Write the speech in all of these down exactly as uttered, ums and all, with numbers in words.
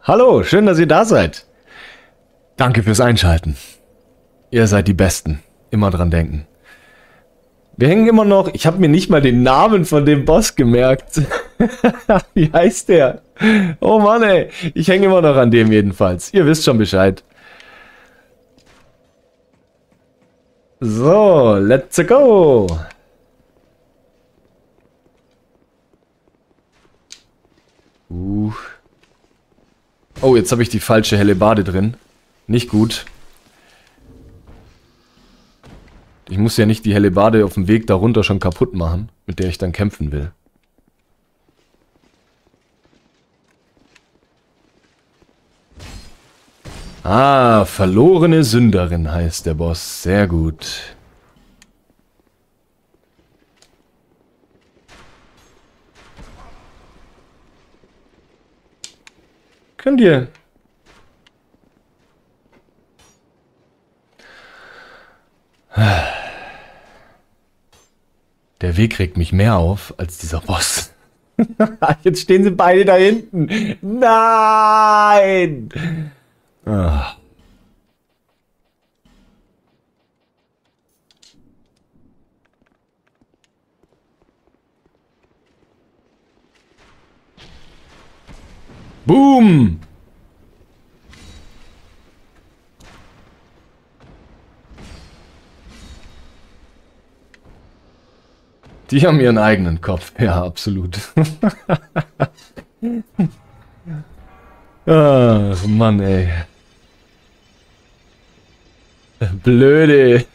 Hallo, schön, dass ihr da seid. Danke fürs Einschalten. Ihr seid die Besten. Immer dran denken. Wir hängen immer noch... Ich habe mir nicht mal den Namen von dem Boss gemerkt. Wie heißt der? Oh Mann, ey. Ich hänge immer noch an dem jedenfalls. Ihr wisst schon Bescheid. So, let's go. Uh. Oh, jetzt habe ich die falsche Hellebarde drin. Nicht gut. Ich muss ja nicht die Hellebarde auf dem Weg darunter schon kaputt machen, mit der ich dann kämpfen will. Ah, verlorene Sünderin heißt der Boss. Sehr gut. Könnt ihr... Der Weg regt mich mehr auf als dieser Boss. Jetzt stehen sie beide da hinten. Nein! Ah. Boom! Die haben ihren eigenen Kopf. Ja, absolut. Ach, Mann, ey. Blöde.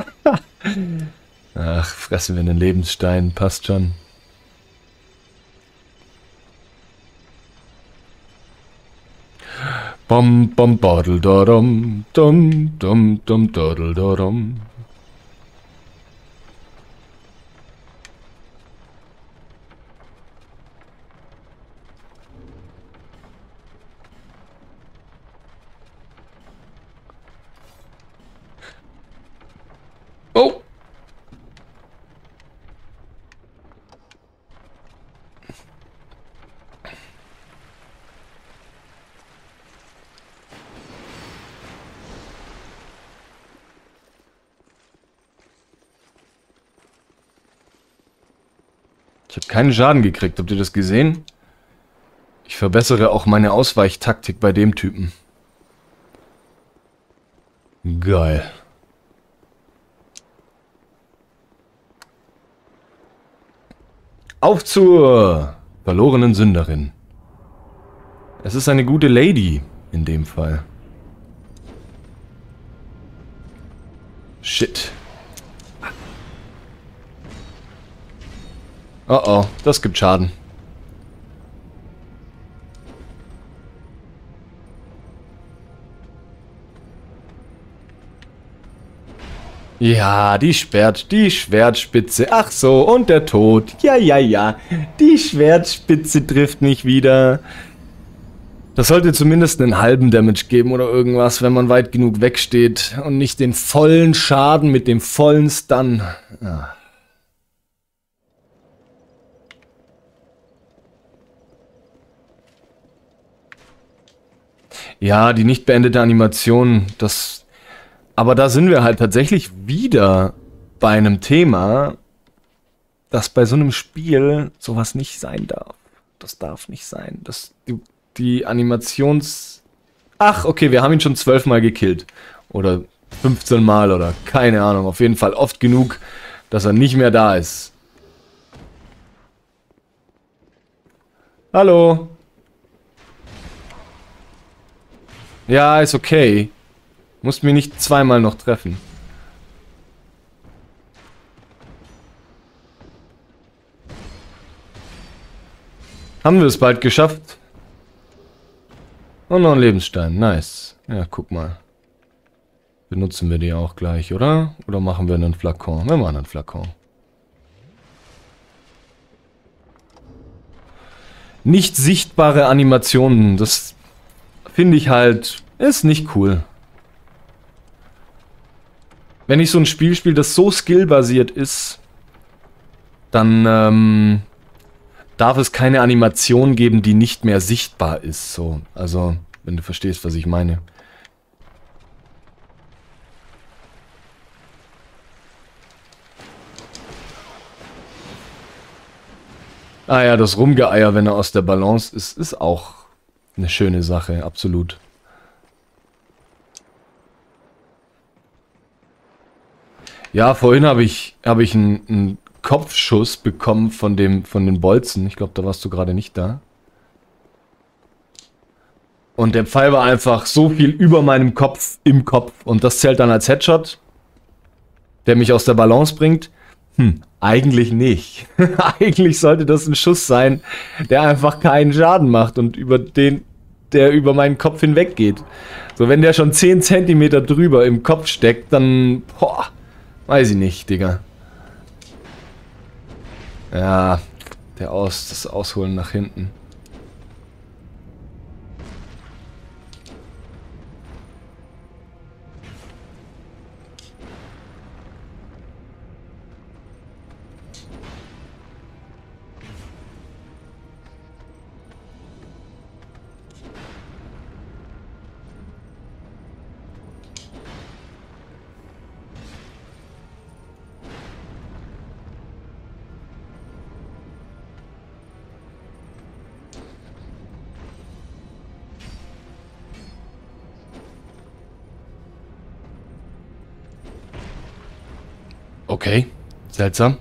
Ach, fressen wir einen Lebensstein. Passt schon. Bom, bom, bodel, dodom, dum, dum, dum, dodel, dodom. Oh! Ich habe keinen Schaden gekriegt. Habt ihr das gesehen? Ich verbessere auch meine Ausweichtaktik bei dem Typen. Geil. Auf zur verlorenen Sünderin. Es ist eine gute Lady in dem Fall. Shit. Oh oh, das gibt Schaden. Ja, die Schwert, die Schwertspitze. Ach so, und der Tod. Ja, ja, ja. Die Schwertspitze trifft mich wieder. Das sollte zumindest einen halben Damage geben oder irgendwas, wenn man weit genug wegsteht und nicht den vollen Schaden mit dem vollen Stun. Ja. Ja, die nicht beendete Animation, das... Aber da sind wir halt tatsächlich wieder bei einem Thema, dass bei so einem Spiel sowas nicht sein darf. Das darf nicht sein. Das, die, die Animations... Ach, okay, wir haben ihn schon zwölfmal gekillt. Oder fünfzehn Mal oder keine Ahnung. Auf jeden Fall oft genug, dass er nicht mehr da ist. Hallo? Ja, ist okay. Musst mich nicht zweimal noch treffen. Haben wir es bald geschafft? Und noch ein Lebensstein. Nice. Ja, guck mal. Benutzen wir die auch gleich, oder? Oder machen wir einen Flakon? Wir machen einen Flakon. Nicht sichtbare Animationen. Das finde ich halt... Ist nicht cool. Wenn ich so ein Spiel spiele, das so skillbasiert ist, dann ähm, darf es keine Animation geben, die nicht mehr sichtbar ist. So, also, wenn du verstehst, was ich meine. Ah ja, das Rumgeeier, wenn er aus der Balance ist, ist auch eine schöne Sache, absolut. Ja, vorhin habe ich, habe ich einen, einen Kopfschuss bekommen von dem, von den Bolzen. Ich glaube, da warst du gerade nicht da. Und der Pfeil war einfach so viel über meinem Kopf, im Kopf. Und das zählt dann als Headshot, der mich aus der Balance bringt. Hm, eigentlich nicht. Eigentlich sollte das ein Schuss sein, der einfach keinen Schaden macht und über den, der über meinen Kopf hinweg geht. So, wenn der schon zehn Zentimeter drüber im Kopf steckt, dann, boah, weiß ich nicht, Digga. Ja, der Aus, das Ausholen nach hinten. Okay, seltsam.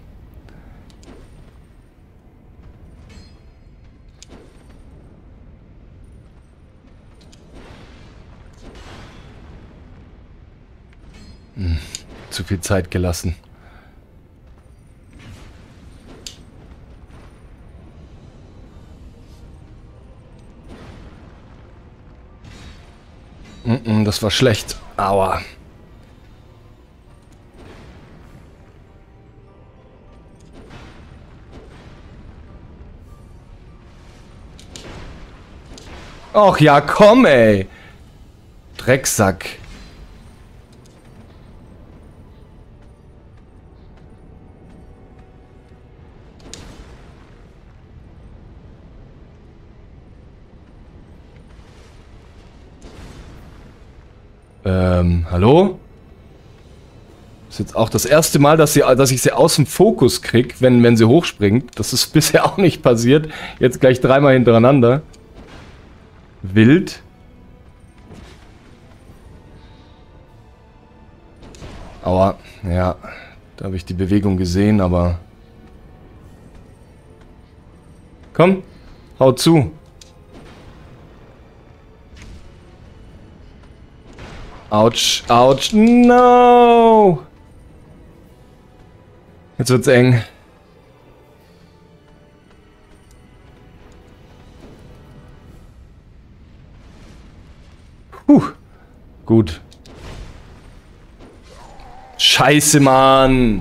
Hm, zu viel Zeit gelassen. Mm-mm, das war schlecht. Aua. Och ja, komm, ey. Drecksack. Ähm, hallo? Das ist jetzt auch das erste Mal, dass, sie, dass ich sie aus dem Fokus krieg, wenn, wenn sie hochspringt. Das ist bisher auch nicht passiert. Jetzt gleich dreimal hintereinander. Wild. Aua, ja, da habe ich die Bewegung gesehen, aber... Komm, hau zu. Autsch, autsch, no! Jetzt wird's eng. Puh, gut. Scheiße, Mann.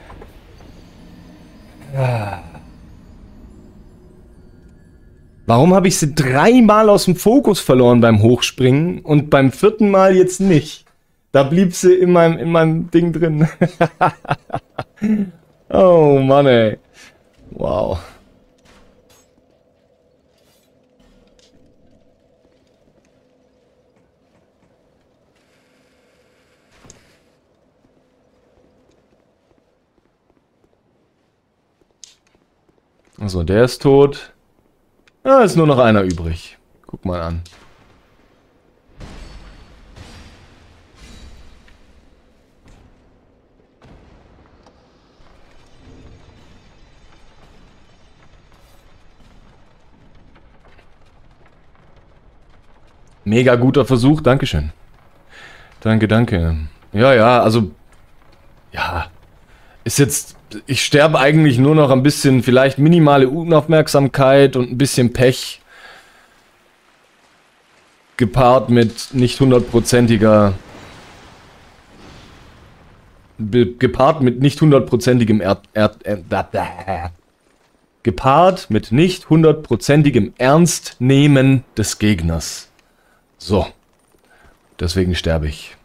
Warum habe ich sie dreimal aus dem Fokus verloren beim Hochspringen und beim vierten Mal jetzt nicht? Da blieb sie in meinem, in meinem Ding drin. Oh Mann, ey. Wow. Also, der ist tot. Ah, ist nur noch einer übrig. Guck mal an. Mega guter Versuch, Dankeschön. Danke, danke. Ja, ja, also... Ja. Ist jetzt... Ich sterbe eigentlich nur noch ein bisschen, vielleicht minimale Unaufmerksamkeit und ein bisschen Pech. Gepaart mit nicht hundertprozentiger... Gepaart mit nicht hundertprozentigem Erd... Erd, Erd gepaart mit nicht hundertprozentigem Ernstnehmen des Gegners. So. Deswegen sterbe ich.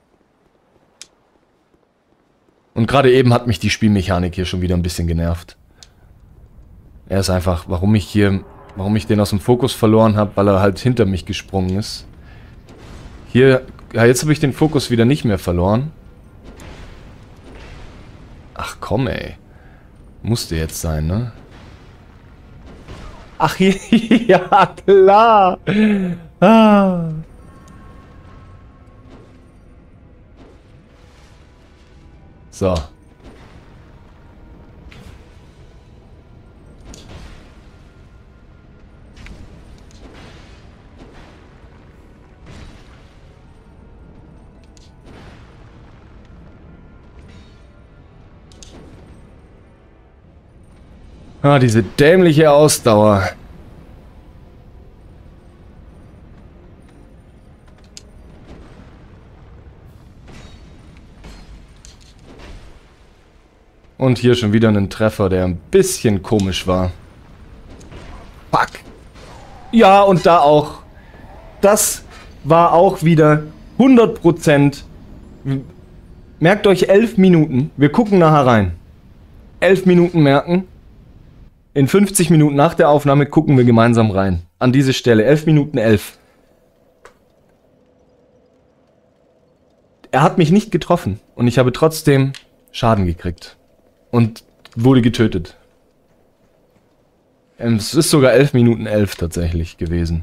Und gerade eben hat mich die Spielmechanik hier schon wieder ein bisschen genervt. Er ist einfach, warum ich hier, warum ich den aus dem Fokus verloren habe, weil er halt hinter mich gesprungen ist. Hier, ja, jetzt habe ich den Fokus wieder nicht mehr verloren. Ach komm, ey. Musste jetzt sein, ne? Ach, ja, klar. Ah. So. Ah, diese dämliche Ausdauer. Und hier schon wieder einen Treffer, der ein bisschen komisch war. Fuck. Ja, und da auch. Das war auch wieder hundert Prozent. Merkt euch elf Minuten. Wir gucken nachher rein. elf Minuten merken. In fünfzig Minuten nach der Aufnahme gucken wir gemeinsam rein. An diese Stelle. elf Minuten elf. Er hat mich nicht getroffen. Und ich habe trotzdem Schaden gekriegt. Und wurde getötet. Es ist sogar elf Minuten elf tatsächlich gewesen.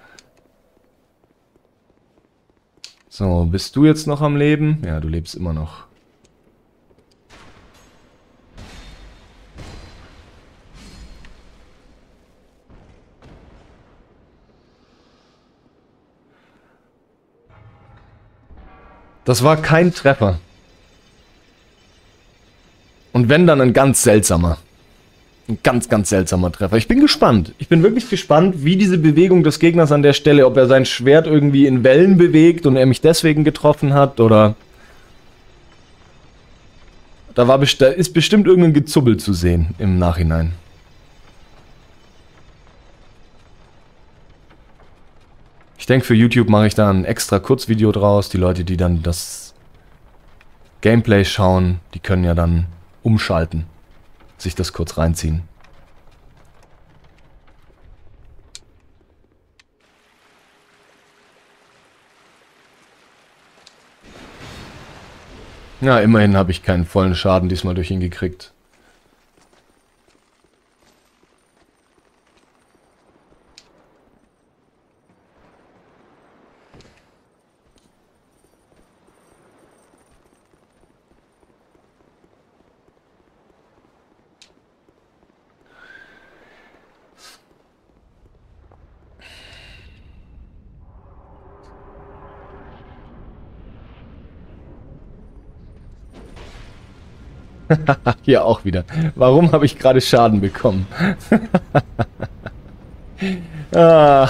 So, bist du jetzt noch am Leben? Ja, du lebst immer noch. Das war kein Treffer. Und wenn, dann ein ganz seltsamer. Ein ganz, ganz seltsamer Treffer. Ich bin gespannt. Ich bin wirklich gespannt, wie diese Bewegung des Gegners an der Stelle, ob er sein Schwert irgendwie in Wellen bewegt und er mich deswegen getroffen hat, oder... Da, war best- da ist bestimmt irgendein Gezubbel zu sehen im Nachhinein. Ich denke, für YouTube mache ich da ein extra Kurzvideo draus. Die Leute, die dann das Gameplay schauen, die können ja dann umschalten, sich das kurz reinziehen. Ja, immerhin habe ich keinen vollen Schaden diesmal durch ihn gekriegt. Hier auch wieder. Warum habe ich gerade Schaden bekommen? ah.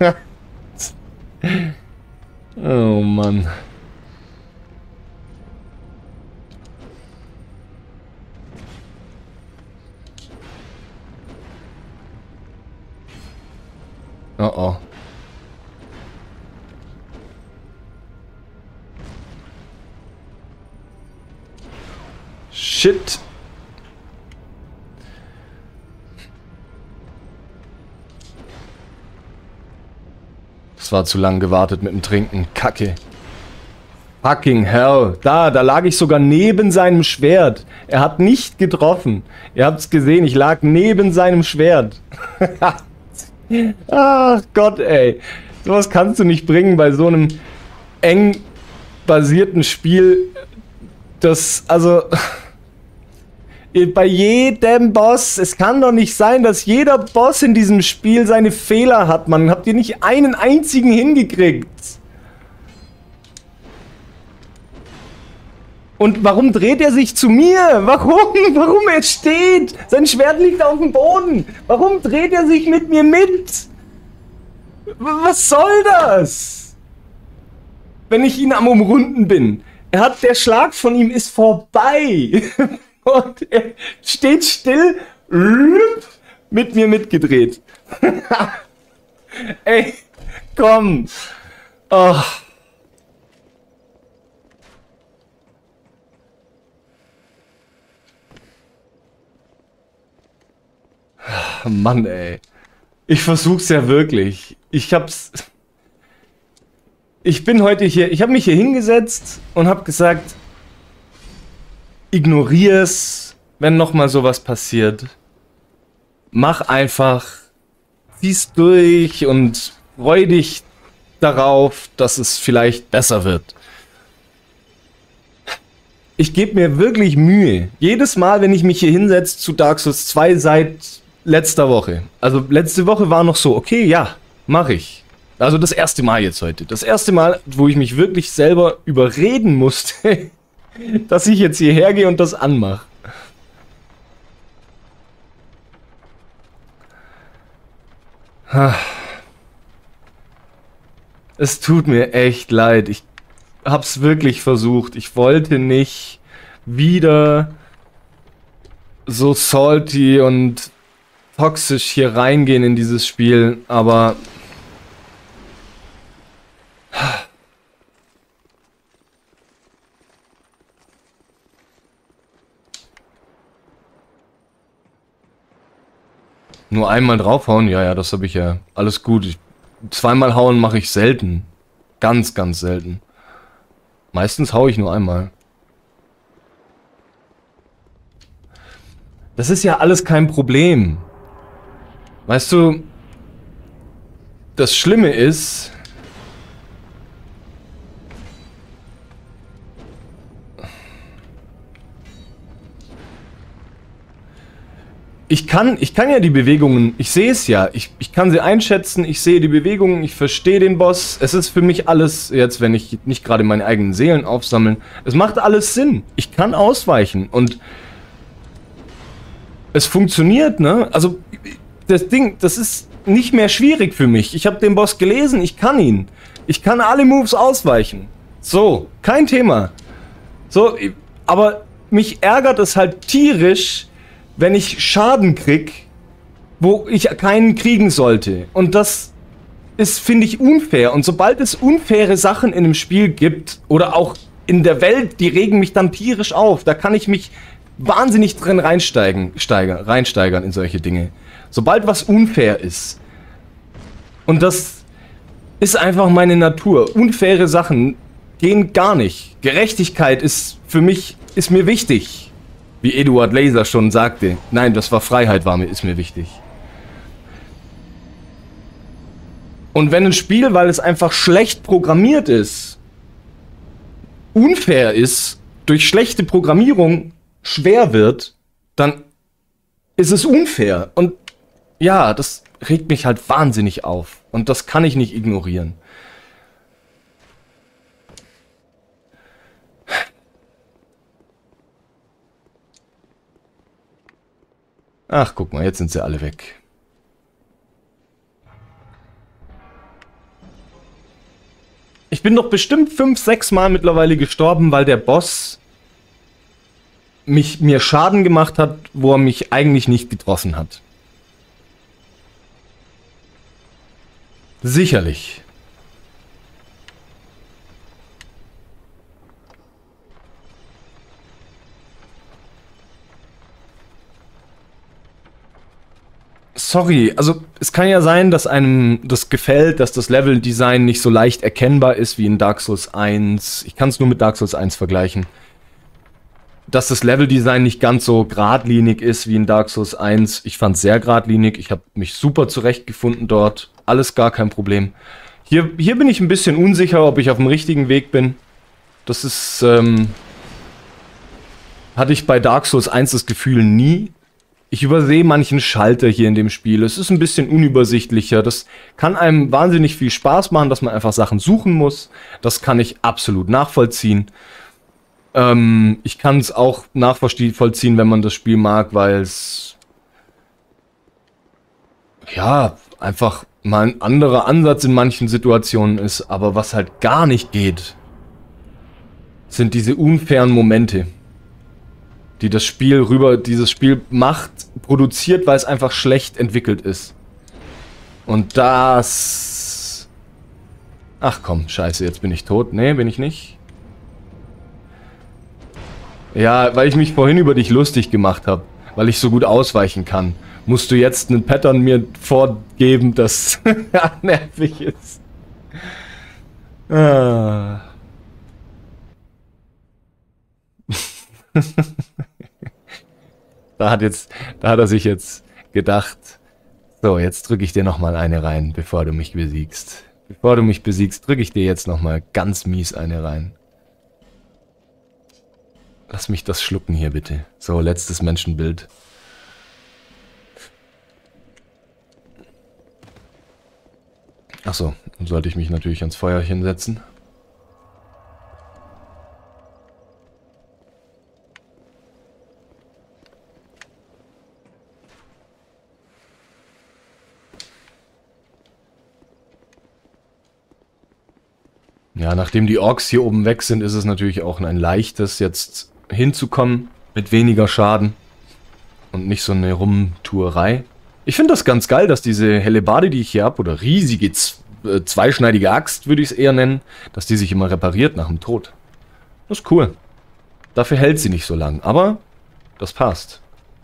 Oh Mann. Oh oh. Shit. Das war zu lang gewartet mit dem Trinken. Kacke. Fucking hell. Da, da lag ich sogar neben seinem Schwert. Er hat nicht getroffen. Ihr habt's gesehen, ich lag neben seinem Schwert. Ach Gott, ey. Sowas kannst du nicht bringen bei so einem eng basierten Spiel. Das, also... Bei jedem Boss, es kann doch nicht sein, dass jeder Boss in diesem Spiel seine Fehler hat, Mann. Habt ihr nicht einen einzigen hingekriegt? Und warum dreht er sich zu mir? Warum? Warum er steht? Sein Schwert liegt auf dem Boden. Warum dreht er sich mit mir mit? Was soll das? Wenn ich ihn am Umrunden bin. Er hat, der Schlag von ihm ist vorbei. Und er steht still, mit mir mitgedreht. Ey, komm. Oh. Mann, ey. Ich versuch's ja wirklich. Ich hab's... Ich bin heute hier... Ich habe mich hier hingesetzt und hab gesagt... Ignorier's, wenn nochmal sowas passiert. Mach einfach... Zieh's durch und freu dich darauf, dass es vielleicht besser wird. Ich gebe mir wirklich Mühe. Jedes Mal, wenn ich mich hier hinsetze zu Dark Souls zwei seit letzter Woche. Also letzte Woche war noch so, okay, ja, mache ich. Also das erste Mal jetzt heute. Das erste Mal, wo ich mich wirklich selber überreden musste, dass ich jetzt hierher gehe und das anmache. Es tut mir echt leid. Ich hab's wirklich versucht. Ich wollte nicht wieder so salty und toxisch hier reingehen in dieses Spiel, aber nur einmal draufhauen, ja, ja, das habe ich ja. Alles gut. Ich, zweimal hauen mache ich selten. Ganz, ganz selten. Meistens haue ich nur einmal. Das ist ja alles kein Problem. Weißt du, das Schlimme ist... Ich kann, ich kann ja die Bewegungen, ich sehe es ja, ich, ich kann sie einschätzen, ich sehe die Bewegungen, ich verstehe den Boss. Es ist für mich alles, jetzt wenn ich nicht gerade meine eigenen Seelen aufsammeln, es macht alles Sinn. Ich kann ausweichen und es funktioniert, ne? Also das Ding, das ist nicht mehr schwierig für mich. Ich habe den Boss gelesen, ich kann ihn. Ich kann alle Moves ausweichen. So, kein Thema. So, aber mich ärgert es halt tierisch, wenn ich Schaden krieg, wo ich keinen kriegen sollte. Und das ist, finde ich, unfair. Und sobald es unfaire Sachen in einem Spiel gibt, oder auch in der Welt, die regen mich dann tierisch auf. Da kann ich mich wahnsinnig drin reinsteigen, steigern, reinsteigern in solche Dinge. Sobald was unfair ist. Und das ist einfach meine Natur. Unfaire Sachen gehen gar nicht. Gerechtigkeit ist für mich, ist mir wichtig. Wie Eduard Laser schon sagte. Nein, das war Freiheit, war mir, ist mir wichtig. Und wenn ein Spiel, weil es einfach schlecht programmiert ist, unfair ist, durch schlechte Programmierung schwer wird, dann ist es unfair. Und ja, das regt mich halt wahnsinnig auf. Und das kann ich nicht ignorieren. Ach, guck mal, jetzt sind sie alle weg. Ich bin doch bestimmt fünf, sechs Mal mittlerweile gestorben, weil der Boss mich, mir Schaden gemacht hat, wo er mich eigentlich nicht getroffen hat. Sicherlich. Sorry, also es kann ja sein, dass einem das gefällt, dass das Leveldesign nicht so leicht erkennbar ist wie in Dark Souls eins. Ich kann es nur mit Dark Souls eins vergleichen. Dass das Leveldesign nicht ganz so geradlinig ist wie in Dark Souls eins. Ich fand es sehr geradlinig, ich habe mich super zurechtgefunden dort. Alles gar kein Problem. Hier, hier bin ich ein bisschen unsicher, ob ich auf dem richtigen Weg bin. Das ist, ähm... hatte ich bei Dark Souls eins das Gefühl nie. Ich übersehe manchen Schalter hier in dem Spiel. Es ist ein bisschen unübersichtlicher. Das kann einem wahnsinnig viel Spaß machen, dass man einfach Sachen suchen muss. Das kann ich absolut nachvollziehen. Ähm, ich kann es auch nachvollziehen, wenn man das Spiel mag, weil es ja einfach mal ein anderer Ansatz in manchen Situationen ist. Aber was halt gar nicht geht, sind diese unfairen Momente, die das Spiel rüber, dieses Spiel macht, produziert, weil es einfach schlecht entwickelt ist. Und das... Ach komm, scheiße, jetzt bin ich tot. Nee, bin ich nicht. Ja, weil ich mich vorhin über dich lustig gemacht habe, weil ich so gut ausweichen kann. musst du jetzt einen Pattern mir vorgeben, das nervig ist. Ah. Da hat jetzt, da hat er sich jetzt gedacht, so, jetzt drücke ich dir nochmal eine rein, bevor du mich besiegst. Bevor du mich besiegst, drücke ich dir jetzt nochmal ganz mies eine rein. Lass mich das schlucken hier bitte. So, letztes Menschenbild. Achso, dann sollte ich mich natürlich ans Feuerchen setzen. Ja, nachdem die Orks hier oben weg sind, ist es natürlich auch ein leichtes, jetzt hinzukommen mit weniger Schaden und nicht so eine Rumtuerei. Ich finde das ganz geil, dass diese Hellebarde, die ich hier habe, oder riesige Z äh, zweischneidige Axt, würde ich es eher nennen, dass die sich immer repariert nach dem Tod. Das ist cool. Dafür hält sie nicht so lang, aber das passt.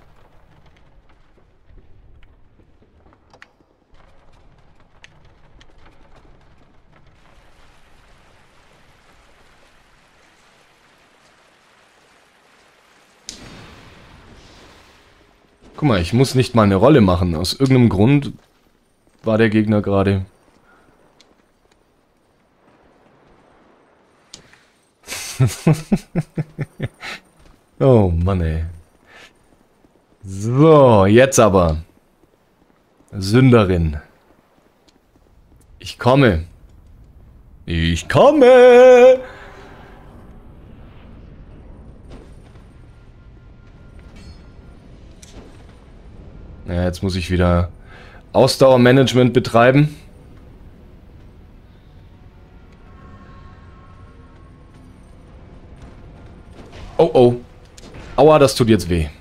Guck mal, ich muss nicht mal eine Rolle machen. Aus irgendeinem Grund war der Gegner gerade... Oh Mann, ey. So, jetzt aber. Sünderin. Ich komme. Ich komme! Ja, jetzt muss ich wieder Ausdauermanagement betreiben. Oh oh. Aua, das tut jetzt weh.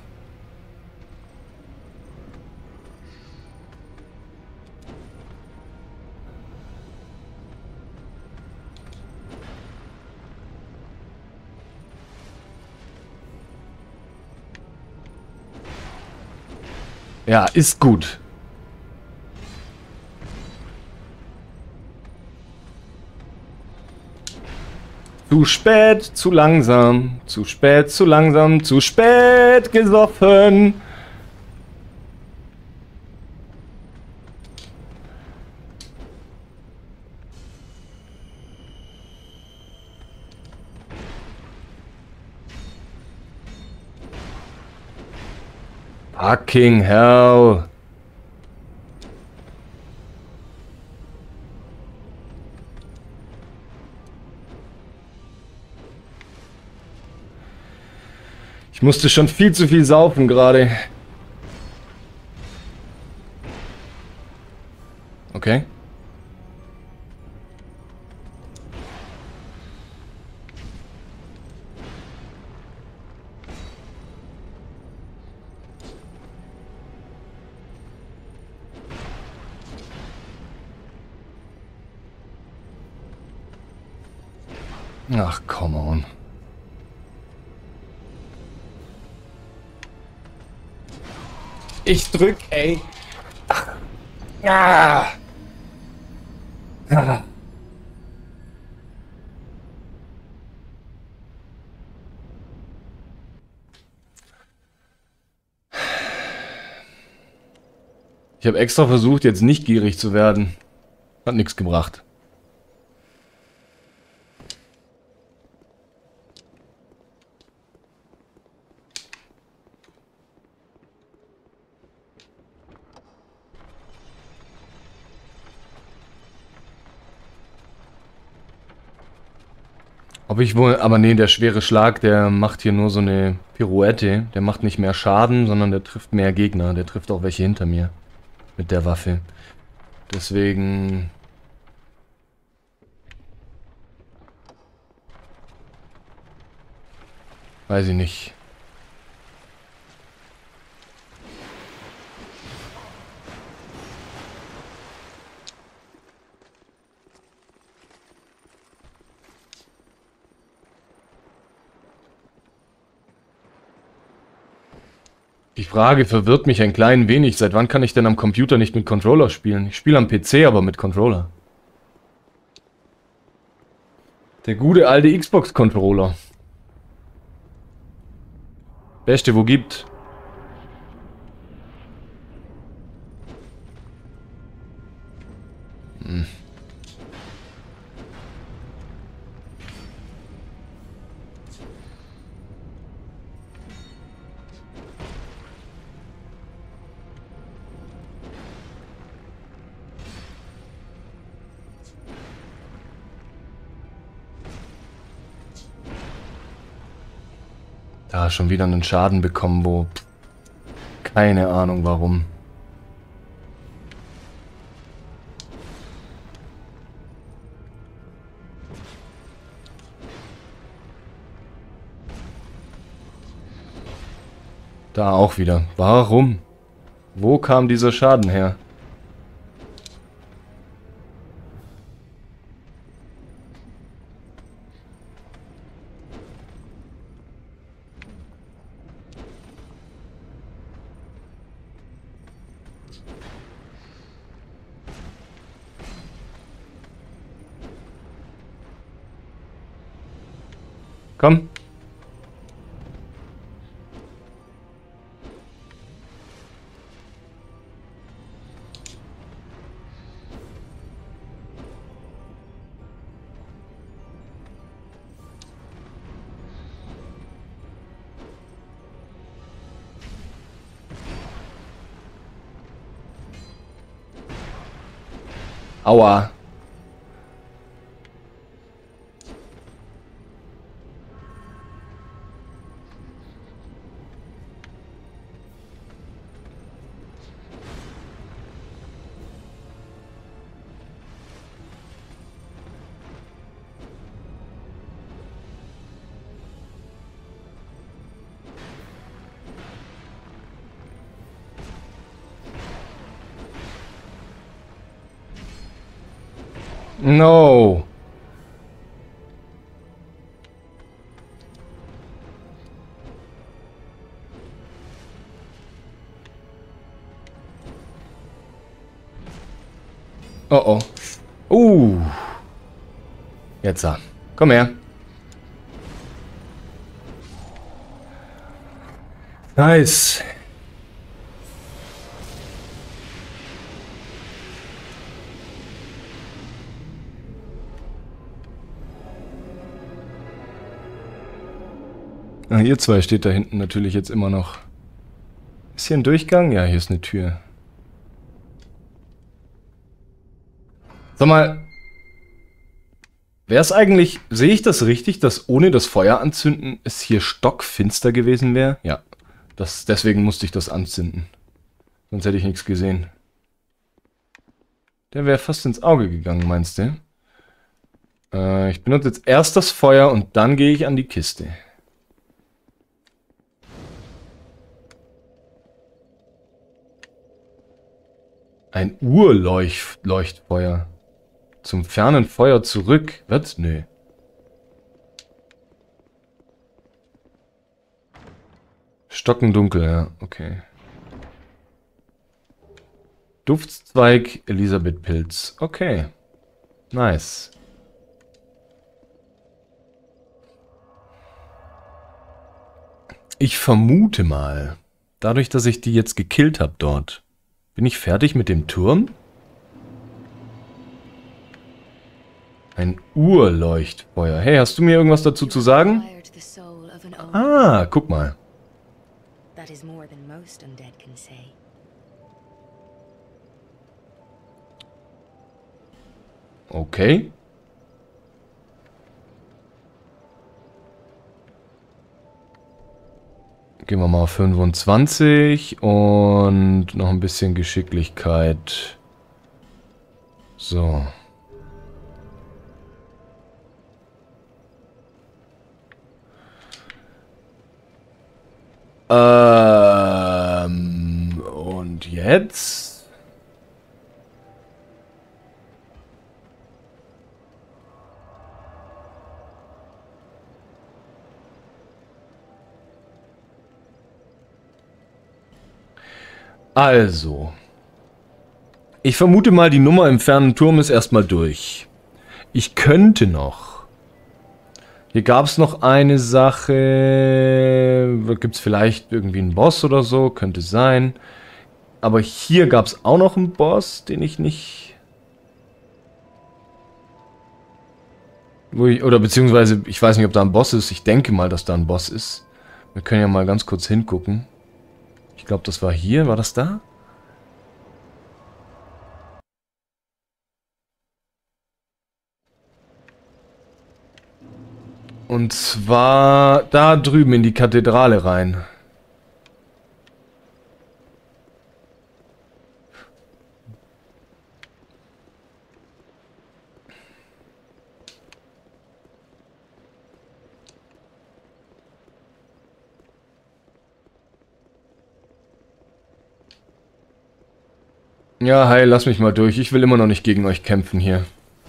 Ja, ist gut. Zu spät, zu langsam, zu spät, zu langsam, zu spät gesoffen. Fucking hell. Ich musste schon viel zu viel saufen gerade. Okay. Ach, come on. Ich drück, ey. Ah. Ah. Ich habe extra versucht, jetzt nicht gierig zu werden. Hat nichts gebracht. Ob ich wohl... Aber nee, der schwere Schlag, der macht hier nur so eine Pirouette. Der macht nicht mehr Schaden, sondern der trifft mehr Gegner. Der trifft auch welche hinter mir. Mit der Waffe. Deswegen... Weiß ich nicht. Die Frage verwirrt mich ein klein wenig. Seit wann kann ich denn am Computer nicht mit Controller spielen? Ich spiele am P C, aber mit Controller. Der gute alte Xbox-Controller. Beste, wo gibt. Hm. Da schon wieder einen Schaden bekommen, wo... Keine Ahnung warum. Da auch wieder. Warum? Wo kam dieser Schaden her? Komm. Aua. No. Oh oh. Uh. Jetzt da. Komm her. Nice. Ah, ihr zwei steht da hinten natürlich jetzt immer noch. Ist hier ein Durchgang? Ja, hier ist eine Tür. Sag mal, wäre es eigentlich, sehe ich das richtig, dass ohne das Feuer anzünden es hier stockfinster gewesen wäre? Ja, das, deswegen musste ich das anzünden. Sonst hätte ich nichts gesehen. Der wäre fast ins Auge gegangen, meinst du? Äh, ich benutze jetzt erst das Feuer und dann gehe ich an die Kiste. Ein Urleuchtfeuer. Zum fernen Feuer zurück. Was? Nö. Stockendunkel, ja. Okay. Duftzweig, Elisabethpilz. Okay. Nice. Ich vermute mal, dadurch, dass ich die jetzt gekillt habe dort, bin ich fertig mit dem Turm? Ein Urleuchtfeuer. Hey, hast du mir irgendwas dazu zu sagen? Ah, guck mal. Okay. Gehen wir mal auf fünfundzwanzig und noch ein bisschen Geschicklichkeit. So. Ähm, und jetzt? Also. Ich vermute mal, die Nummer im fernen Turm ist erstmal durch. Ich könnte noch. Hier gab es noch eine Sache. Gibt es vielleicht irgendwie einen Boss oder so? Könnte sein. Aber hier gab es auch noch einen Boss, den ich nicht... Wo ich, oder beziehungsweise, ich weiß nicht, ob da ein Boss ist. Ich denke mal, dass da ein Boss ist. Wir können ja mal ganz kurz hingucken. Ich glaube, das war hier. War das da? Und zwar da drüben in die Kathedrale rein. Ja, hi, lass mich mal durch. Ich will immer noch nicht gegen euch kämpfen hier.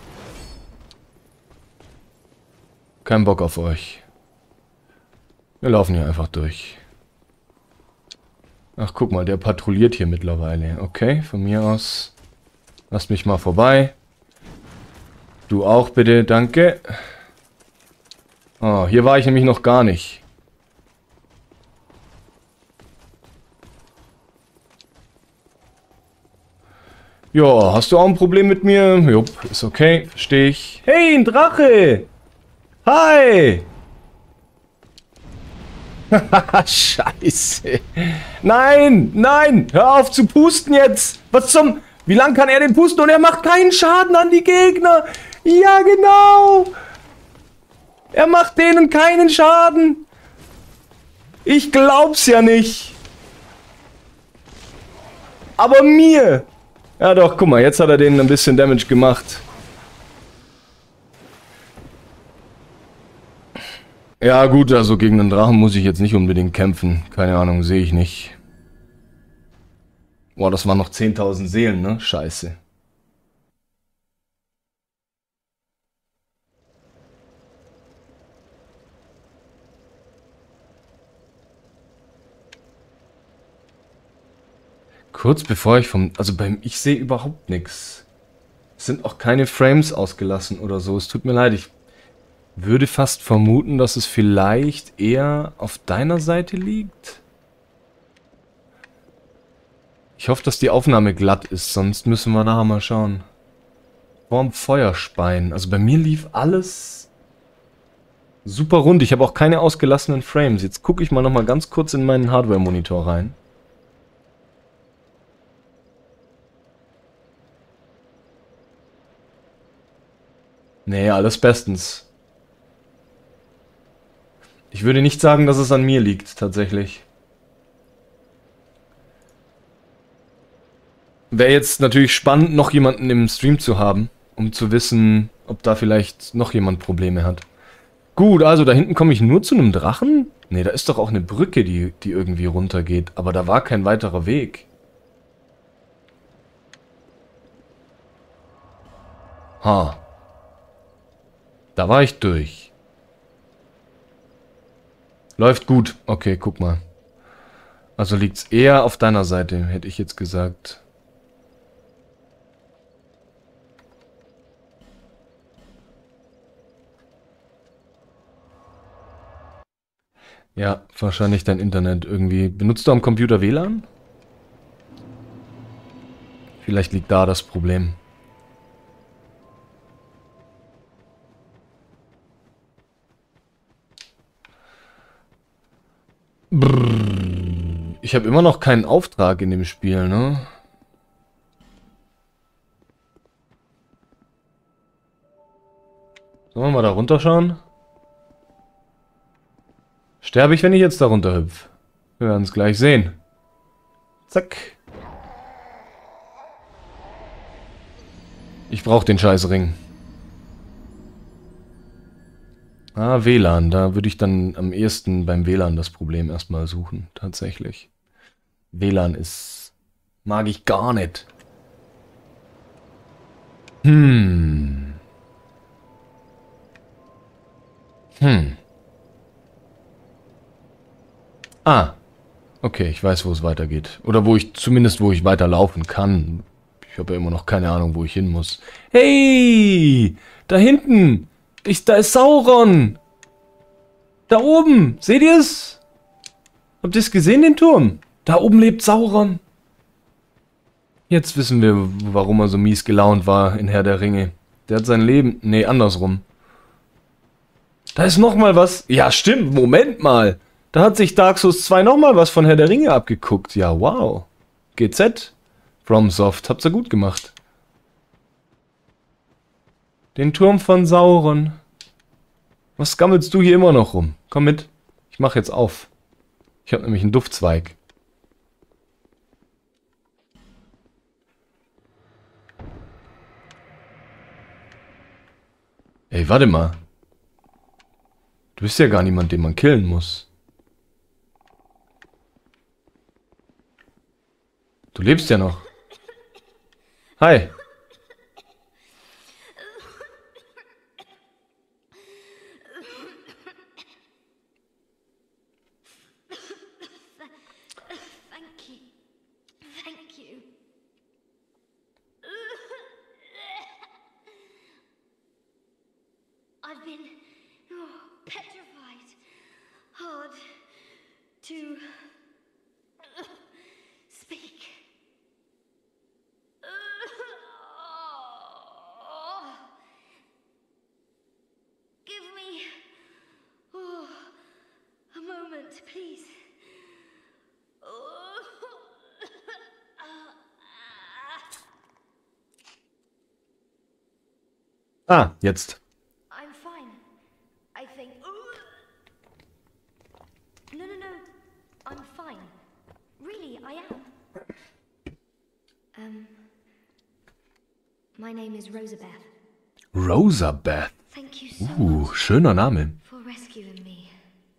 Kein Bock auf euch. Wir laufen hier einfach durch. Ach, guck mal, der patrouilliert hier mittlerweile. Okay, von mir aus. Lasst mich mal vorbei. Du auch bitte, danke. Oh, hier war ich nämlich noch gar nicht. Ja, hast du auch ein Problem mit mir? Jupp, ist okay, verstehe ich. Hey, ein Drache! Hi! Scheiße. Nein, nein, hör auf zu pusten jetzt. Was zum... Wie lang kann er denn pusten und er macht keinen Schaden an die Gegner? Ja, genau. Er macht denen keinen Schaden. Ich glaub's ja nicht. Aber mir. Ja doch, guck mal, jetzt hat er denen ein bisschen Damage gemacht. Ja gut, also gegen einen Drachen muss ich jetzt nicht unbedingt kämpfen. Keine Ahnung, sehe ich nicht. Boah, das waren noch zehntausend Seelen, ne? Scheiße. Kurz bevor ich vom... Also beim... Ich sehe überhaupt nichts. Es sind auch keine Frames ausgelassen oder so. Es tut mir leid, ich würde fast vermuten, dass es vielleicht eher auf deiner Seite liegt. Ich hoffe, dass die Aufnahme glatt ist, sonst müssen wir nachher mal schauen. Vorm Feuerspein. Also bei mir lief alles super rund. Ich habe auch keine ausgelassenen Frames. Jetzt gucke ich mal nochmal ganz kurz in meinen Hardware-Monitor rein. Nee, alles bestens. Ich würde nicht sagen, dass es an mir liegt, tatsächlich. Wäre jetzt natürlich spannend, noch jemanden im Stream zu haben, um zu wissen, ob da vielleicht noch jemand Probleme hat. Gut, also da hinten komme ich nur zu einem Drachen? Ne, da ist doch auch eine Brücke, die, die irgendwie runtergeht. Aber da war kein weiterer Weg. Ha. Da war ich durch. Läuft gut. Okay, guck mal. Also liegt's eher auf deiner Seite, hätte ich jetzt gesagt. Ja, wahrscheinlich dein Internet irgendwie. Benutzt du am Computer W L A N? Vielleicht liegt da das Problem. Brrr. Ich habe immer noch keinen Auftrag in dem Spiel, ne? Sollen wir mal da runterschauen? Sterbe ich, wenn ich jetzt da runter hüpfe? Wir werden es gleich sehen. Zack. Ich brauche den Scheißring. Ah, W L A N. Da würde ich dann am ehesten beim W L A N das Problem erstmal suchen. Tatsächlich. W L A N ist... mag ich gar nicht. Hm. Hm. Ah. Okay, ich weiß, wo es weitergeht. Oder wo ich, zumindest wo ich weiterlaufen kann. Ich habe ja immer noch keine Ahnung, wo ich hin muss. Hey! Da hinten! Ich, da ist Sauron! Da oben! Seht ihr es? Habt ihr es gesehen, den Turm? Da oben lebt Sauron. Jetzt wissen wir, warum er so mies gelaunt war in Herr der Ringe. Der hat sein Leben... Nee, andersrum. Da ist nochmal was. Ja, stimmt. Moment mal. Da hat sich Dark Souls zwei nochmal was von Herr der Ringe abgeguckt. Ja, wow. G Z. FromSoft. Habt's ja gut gemacht. Den Turm von Sauron. Was gammelst du hier immer noch rum? Komm mit. Ich mach jetzt auf. Ich habe nämlich einen Duftzweig. Ey, warte mal. Du bist ja gar niemand, den man killen muss. Du lebst ja noch. Hi. Thank you. Thank you. I've been oh, petrified. Hard to speak. Give me oh, a moment, please. Ah, jetzt. I'm fine. I think. No, no, no. I'm fine. Really, I am. Um. My name is Rosabeth. Rosabeth. Thank you so Uh, much schöner Name. for rescuing me.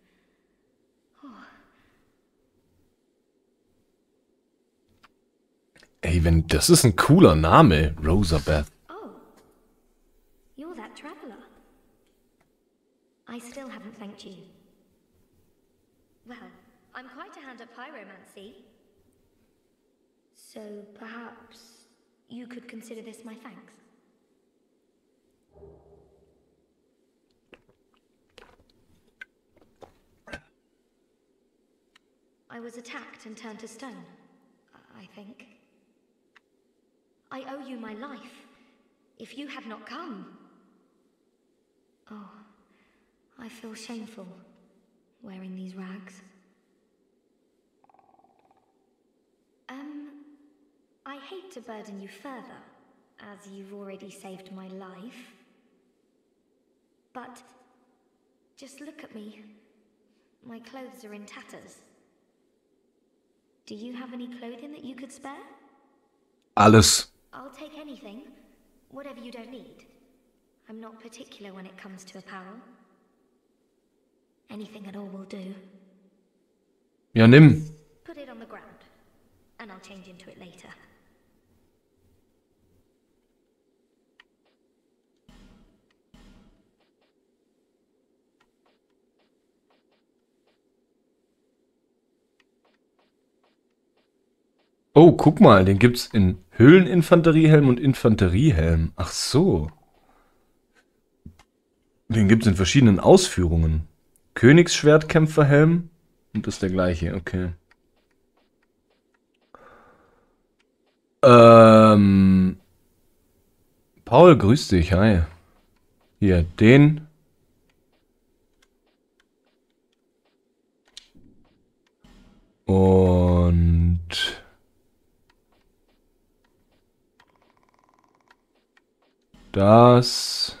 Ey, wenn das ist ein cooler Name, Rosabeth. Oh, you're that traveler. I still haven't thanked you. Well, I'm quite a hand at pyromancy. So perhaps you could consider this my thanks. I was attacked and turned to stone, I think. I owe you my life. If you had not come... Oh, I feel shameful wearing these rags. Um, I hate to burden you further, as you've already saved my life. But just look at me. My clothes are in tatters. Do you have any clothing that you could spare? Alles. I'll take anything. Whatever you don't need. I'm not particular when it comes to apparel. Anything at all will do. Ja, nimm. Put it on the ground, and I'll change into it later. Oh, guck mal, den gibt's in Höhleninfanteriehelm und Infanteriehelm. Ach so. Den gibt's in verschiedenen Ausführungen. Königsschwertkämpferhelm und das ist der gleiche, okay. Ähm. Paul, grüß dich, hi. Hier, den. Und... Das...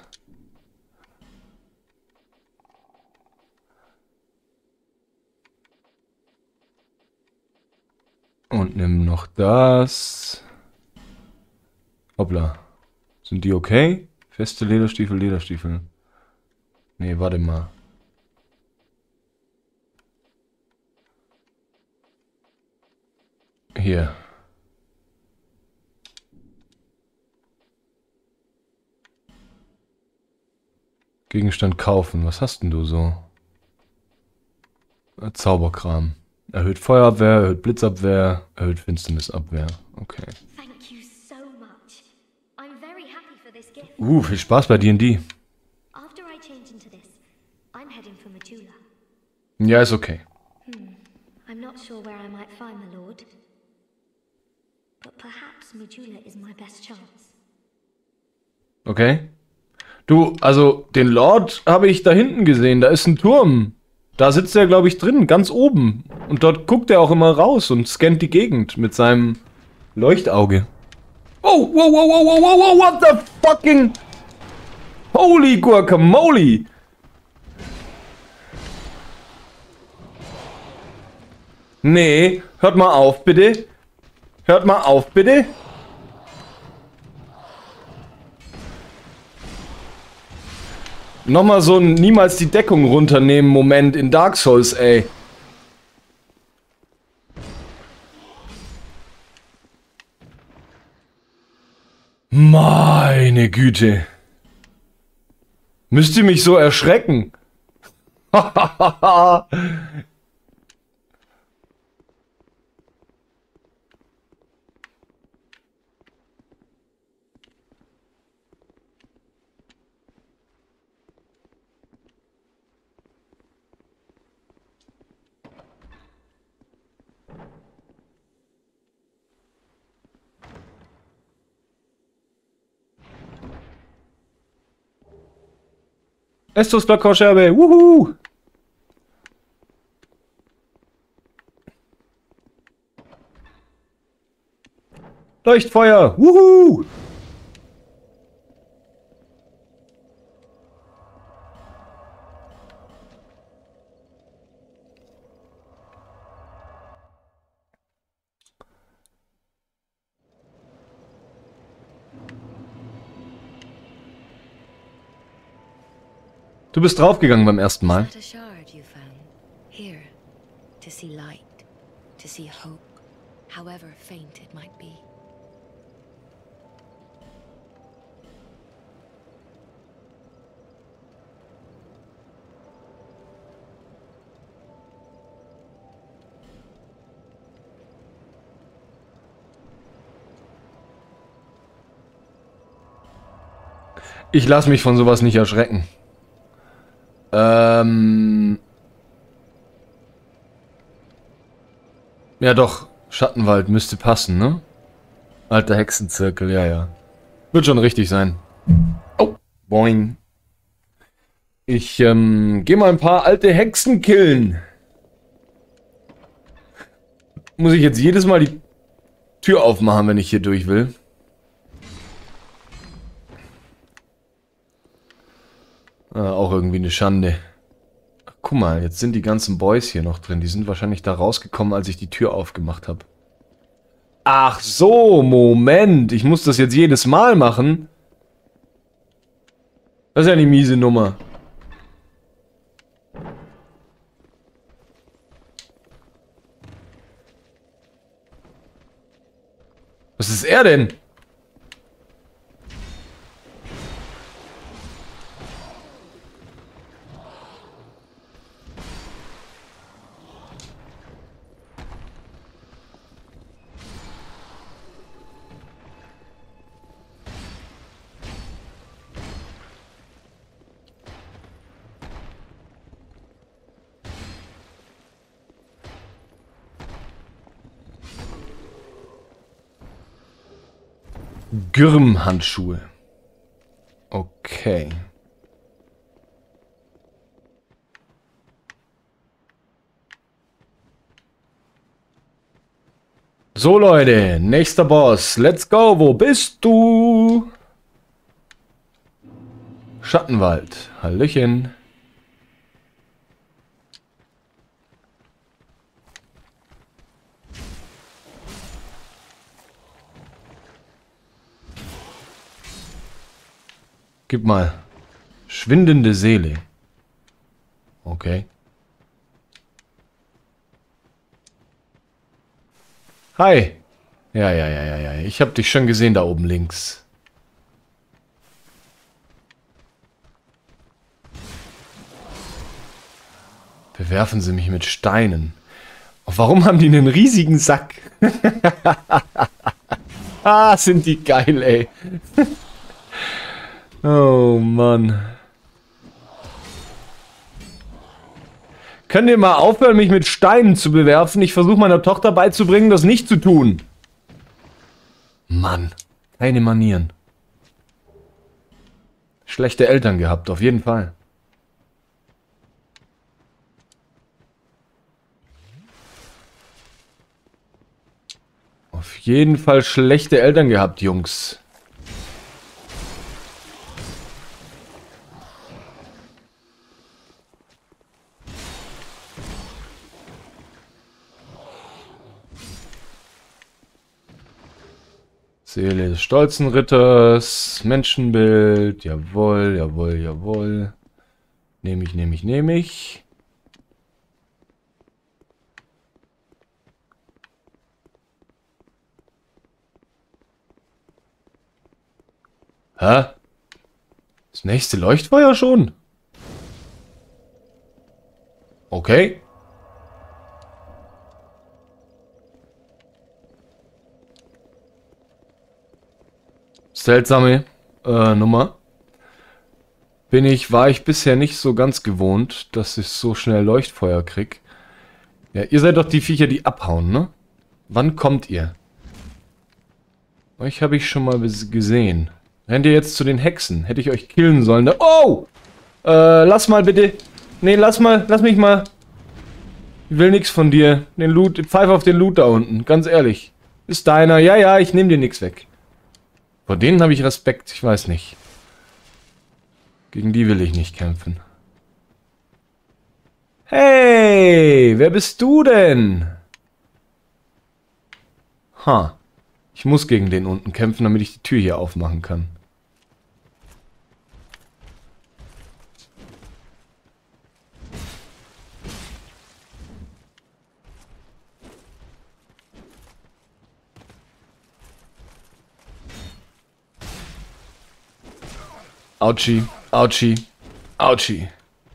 Und nimm noch das. Hoppla. Sind die okay? Feste Lederstiefel, Lederstiefel. Nee, warte mal. Hier. Gegenstand kaufen. Was hast denn du so? Zauberkram. Erhöht Feuerabwehr, erhöht Blitzabwehr, erhöht Finsternisabwehr. Okay. Thank you so much. I'm very happy for this gift. Uh, viel Spaß bei D und D. After I change into this, I'm heading for Majula. Ja, ist okay. Hmm. I'm not sure where I might find the Lord. But perhaps Majula is my best chance. Okay. Du, also, den Lord habe ich da hinten gesehen. Da ist ein Turm. Da sitzt er, glaube ich, drin, ganz oben. Und dort guckt er auch immer raus und scannt die Gegend mit seinem Leuchtauge. Oh, wow, wow, wow, wow, wow, wow, what the fucking... Holy guacamole! Nee, hört mal auf, bitte. Hört mal auf, bitte. Nochmal so ein niemals die Deckung runternehmen Moment in Dark Souls, ey. Meine Güte. Müsst ihr mich so erschrecken? Estus Blockhausscherbe, wuhu! Leuchtfeuer, wuhu! Du bist draufgegangen beim ersten Mal. Is that a shard you found? Here, to see light, to see hope, however faint it might be. Ich lasse mich von sowas nicht erschrecken. Ähm... Ja doch, Schattenwald müsste passen, ne? Alter Hexenzirkel, ja, ja. Wird schon richtig sein. Oh, boing. Ich, ähm, geh mal ein paar alte Hexen killen. Muss ich jetzt jedes Mal die Tür aufmachen, wenn ich hier durch will? Ah, auch irgendwie eine Schande. Ach, guck mal, jetzt sind die ganzen Boys hier noch drin. Die sind wahrscheinlich da rausgekommen, als ich die Tür aufgemacht habe. Ach so, Moment. Ich muss das jetzt jedes Mal machen. Das ist ja eine miese Nummer. Was ist er denn? Gürm-Handschuhe. Okay. So Leute, nächster Boss. Let's go. Wo bist du? Schattenwald. Hallöchen. Gib mal. Schwindende Seele. Okay. Hi. Ja, ja, ja, ja, ja. Ich hab dich schon gesehen da oben links. Bewerfen Sie mich mit Steinen. Warum haben die einen riesigen Sack? Ah, sind die geil, ey. Oh, Mann. Könnt ihr mal aufhören, mich mit Steinen zu bewerfen? Ich versuche meiner Tochter beizubringen, das nicht zu tun. Mann, keine Manieren. Schlechte Eltern gehabt, auf jeden Fall. Auf jeden Fall schlechte Eltern gehabt, Jungs. Seele des stolzen Ritters, Menschenbild, jawohl, jawohl, jawohl. Nehme ich, nehme ich, nehme ich. Hä? Das nächste Leuchtfeuer schon? Okay. Seltsame äh, Nummer. Bin ich, war ich bisher nicht so ganz gewohnt, dass ich so schnell Leuchtfeuer krieg. Ja, ihr seid doch die Viecher, die abhauen, ne? Wann kommt ihr? Euch habe ich schon mal gesehen. Rennt ihr jetzt zu den Hexen? Hätte ich euch killen sollen. Da oh! Äh, lass mal bitte. Nee, lass mal, lass mich mal. Ich will nichts von dir. Den Loot, pfeif auf den Loot da unten. Ganz ehrlich. Ist deiner. Ja, ja, ich nehme dir nichts weg. Vor denen habe ich Respekt. Ich weiß nicht. Gegen die will ich nicht kämpfen. Hey, wer bist du denn? Ha. Ich muss gegen den unten kämpfen, damit ich die Tür hier aufmachen kann. Autschi, Autschi, Autschi.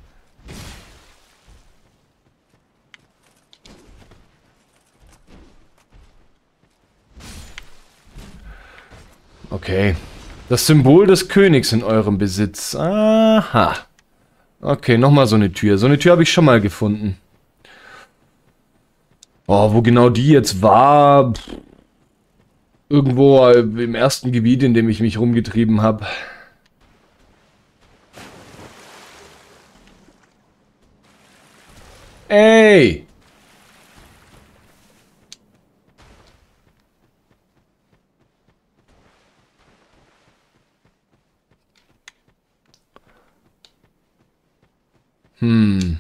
Okay. Das Symbol des Königs in eurem Besitz. Aha. Okay, nochmal so eine Tür. So eine Tür habe ich schon mal gefunden. Oh, wo genau die jetzt war? Irgendwo im ersten Gebiet, in dem ich mich rumgetrieben habe. Ey! Hm.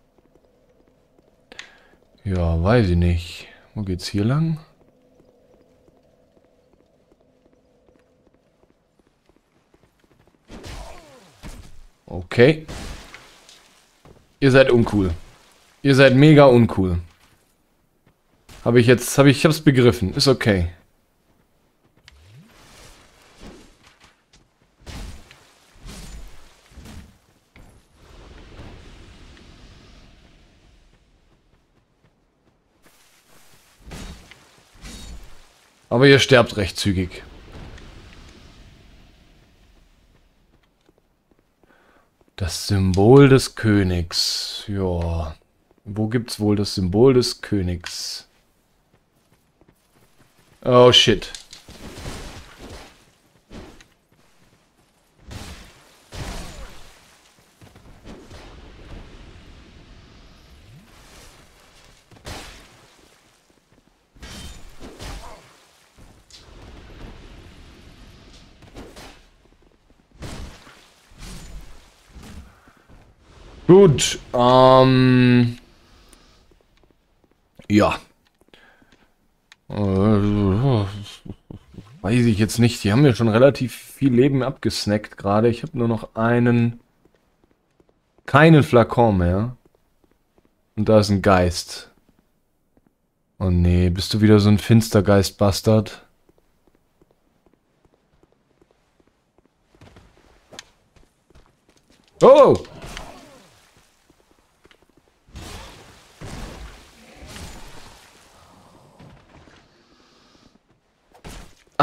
Ja, weiß ich nicht. Wo geht's hier lang? Okay. Ihr seid uncool. Ihr seid mega uncool. Habe ich jetzt, habe ich, ich hab's begriffen. Ist okay. Aber ihr sterbt recht zügig. Das Symbol des Königs. Ja. Wo gibt's wohl das Symbol des Königs? Oh shit. Gut, ähm... ja. Äh, weiß ich jetzt nicht. Die haben mir schon relativ viel Leben abgesnackt gerade. Ich habe nur noch einen... keinen Flakon mehr. Und da ist ein Geist. Oh nee, bist du wieder so ein Finstergeist-Bastard? Oh!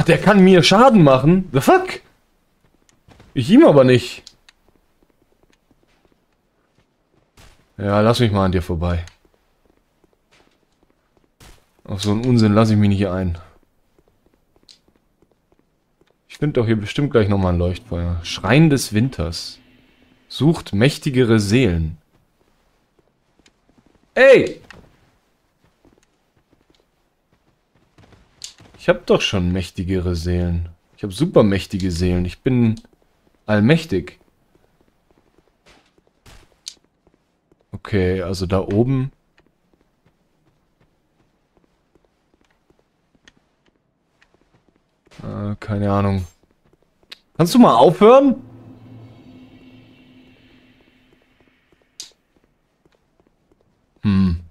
der kann mir Schaden machen? The fuck? Ich ihm aber nicht. Ja, lass mich mal an dir vorbei. Auf so einen Unsinn lasse ich mich nicht ein. Ich finde doch hier bestimmt gleich nochmal ein Leuchtfeuer. Schrein des Winters. Sucht mächtigere Seelen. Ey! Ich habe doch schon mächtigere Seelen. Ich habe supermächtige Seelen. Ich bin allmächtig. Okay, also da oben. Äh, keine Ahnung. Kannst du mal aufhören? Hm.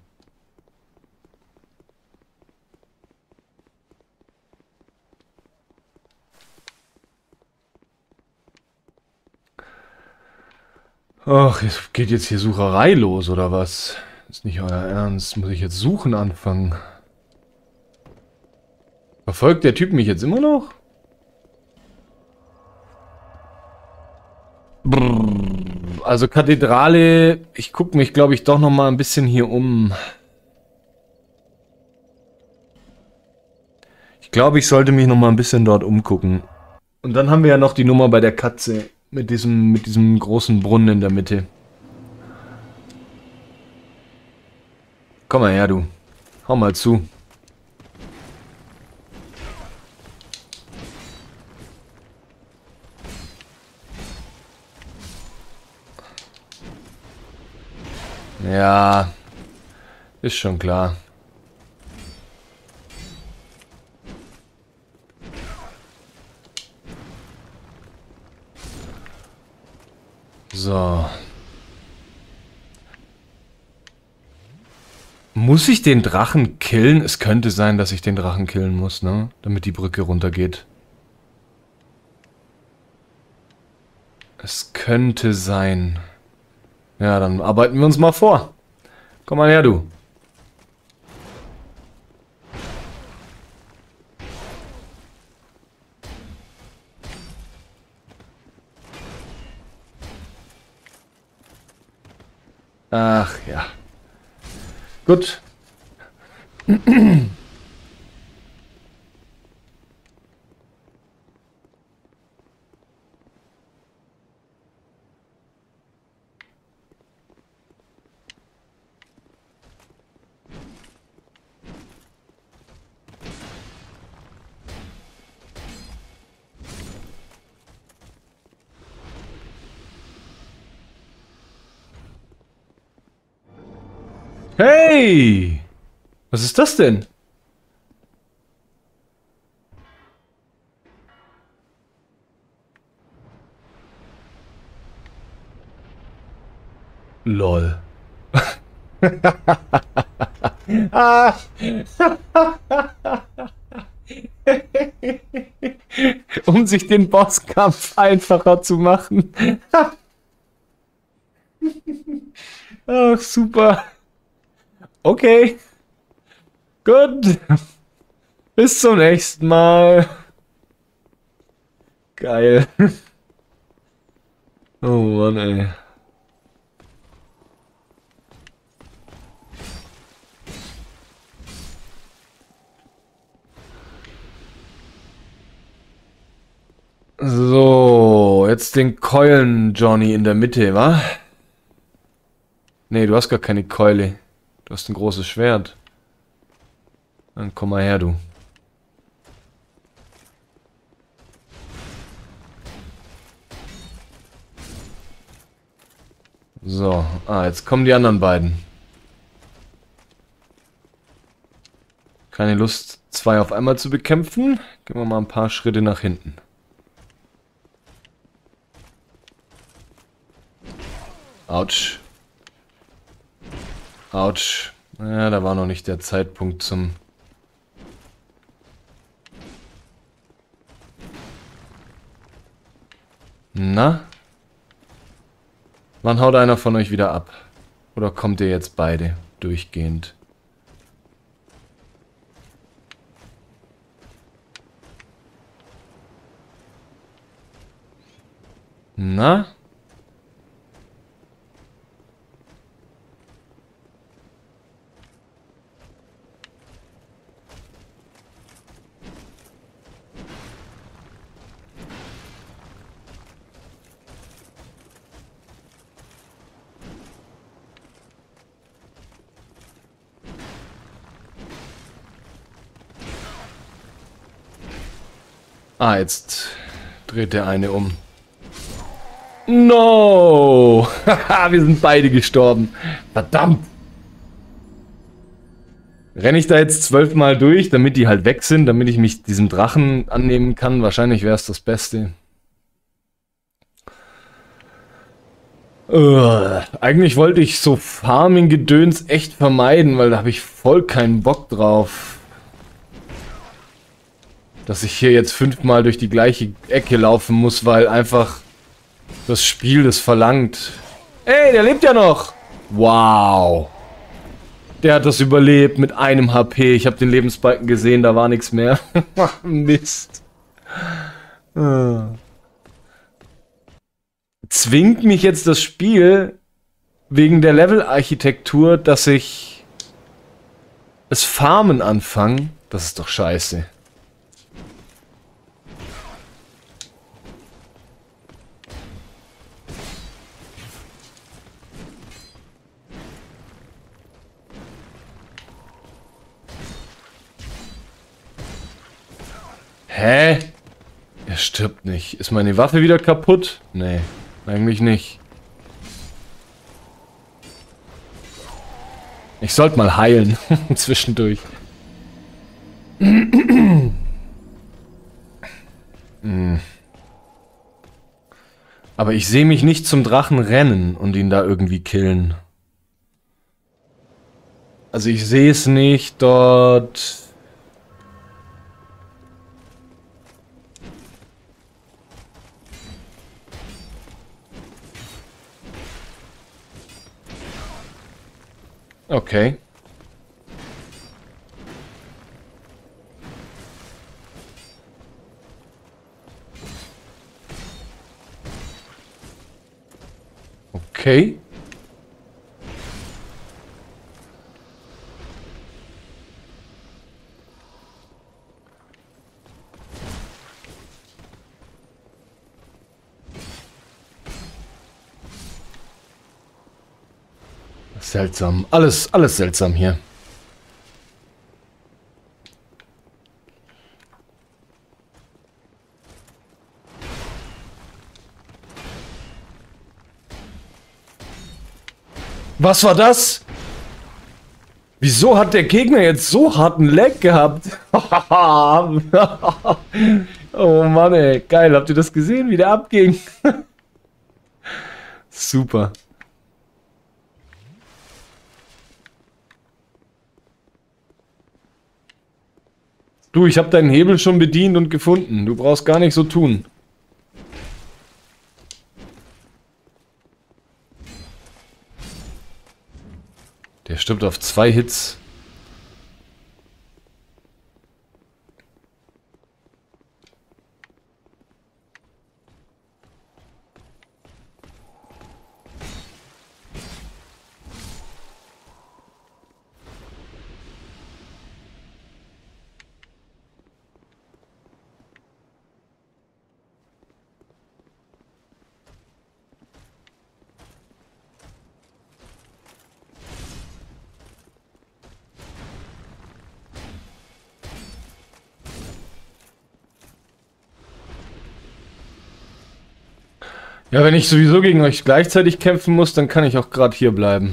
Ach, es geht jetzt hier Sucherei los, oder was? Ist nicht euer Ernst. Muss ich jetzt suchen anfangen? Verfolgt der Typ mich jetzt immer noch? Brrr. Also Kathedrale, ich gucke mich, glaube ich, doch noch mal ein bisschen hier um. Ich glaube, ich sollte mich noch mal ein bisschen dort umgucken. Und dann haben wir ja noch die Nummer bei der Katze. Mit diesem, mit diesem großen Brunnen in der Mitte. Komm mal her, du. Hau mal zu. Ja, ist schon klar. So. Muss ich den Drachen killen? Es könnte sein, dass ich den Drachen killen muss, ne? Damit die Brücke runtergeht. Es könnte sein. Ja, dann arbeiten wir uns mal vor. Komm mal her, du. Ach ja. Gut. Hey! Was ist das denn? Lol. Um sich den Bosskampf einfacher zu machen. Ach, super. Okay. Gut. Bis zum nächsten Mal. Geil. Oh Mann, ey. So, jetzt den Keulen Johnny in der Mitte, wa? Nee, du hast gar keine Keule. Du hast ein großes Schwert. Dann komm mal her, du. So, ah, jetzt kommen die anderen beiden. Keine Lust, zwei auf einmal zu bekämpfen. Gehen wir mal ein paar Schritte nach hinten. Autsch. Autsch. Ja, da war noch nicht der Zeitpunkt zum... Na? Wann haut einer von euch wieder ab? Oder kommt ihr jetzt beide durchgehend? Na? Ah, jetzt dreht der eine um. No! Haha, wir sind beide gestorben. Verdammt! Renne ich da jetzt zwölfmal durch, damit die halt weg sind, damit ich mich diesem Drachen annehmen kann? Wahrscheinlich wäre es das Beste. Uh, eigentlich wollte ich so Farming-Gedöns echt vermeiden, weil da habe ich voll keinen Bock drauf. Dass ich hier jetzt fünfmal durch die gleiche Ecke laufen muss, weil einfach das Spiel das verlangt. Ey, der lebt ja noch! Wow! Der hat das überlebt mit einem H P. Ich habe den Lebensbalken gesehen, da war nichts mehr. Mist. Zwingt mich jetzt das Spiel wegen der Levelarchitektur, dass ich das Farmen anfange? Das ist doch scheiße. Hä? Er stirbt nicht. Ist meine Waffe wieder kaputt? Nee, eigentlich nicht. Ich sollte mal heilen. Zwischendurch. hm. Aber ich sehe mich nicht zum Drachen rennen und ihn da irgendwie killen. Also ich sehe es nicht dort... Okay. Okay. Seltsam. Alles, alles seltsam hier. Was war das? Wieso hat der Gegner jetzt so harten Lag gehabt? Oh Mann, ey. Geil, habt ihr das gesehen, wie der abging? Super. Du, ich habe deinen Hebel schon bedient und gefunden. Du brauchst gar nicht so tun. Der stirbt auf zwei Hits. Ja, wenn ich sowieso gegen euch gleichzeitig kämpfen muss, dann kann ich auch gerade hier bleiben.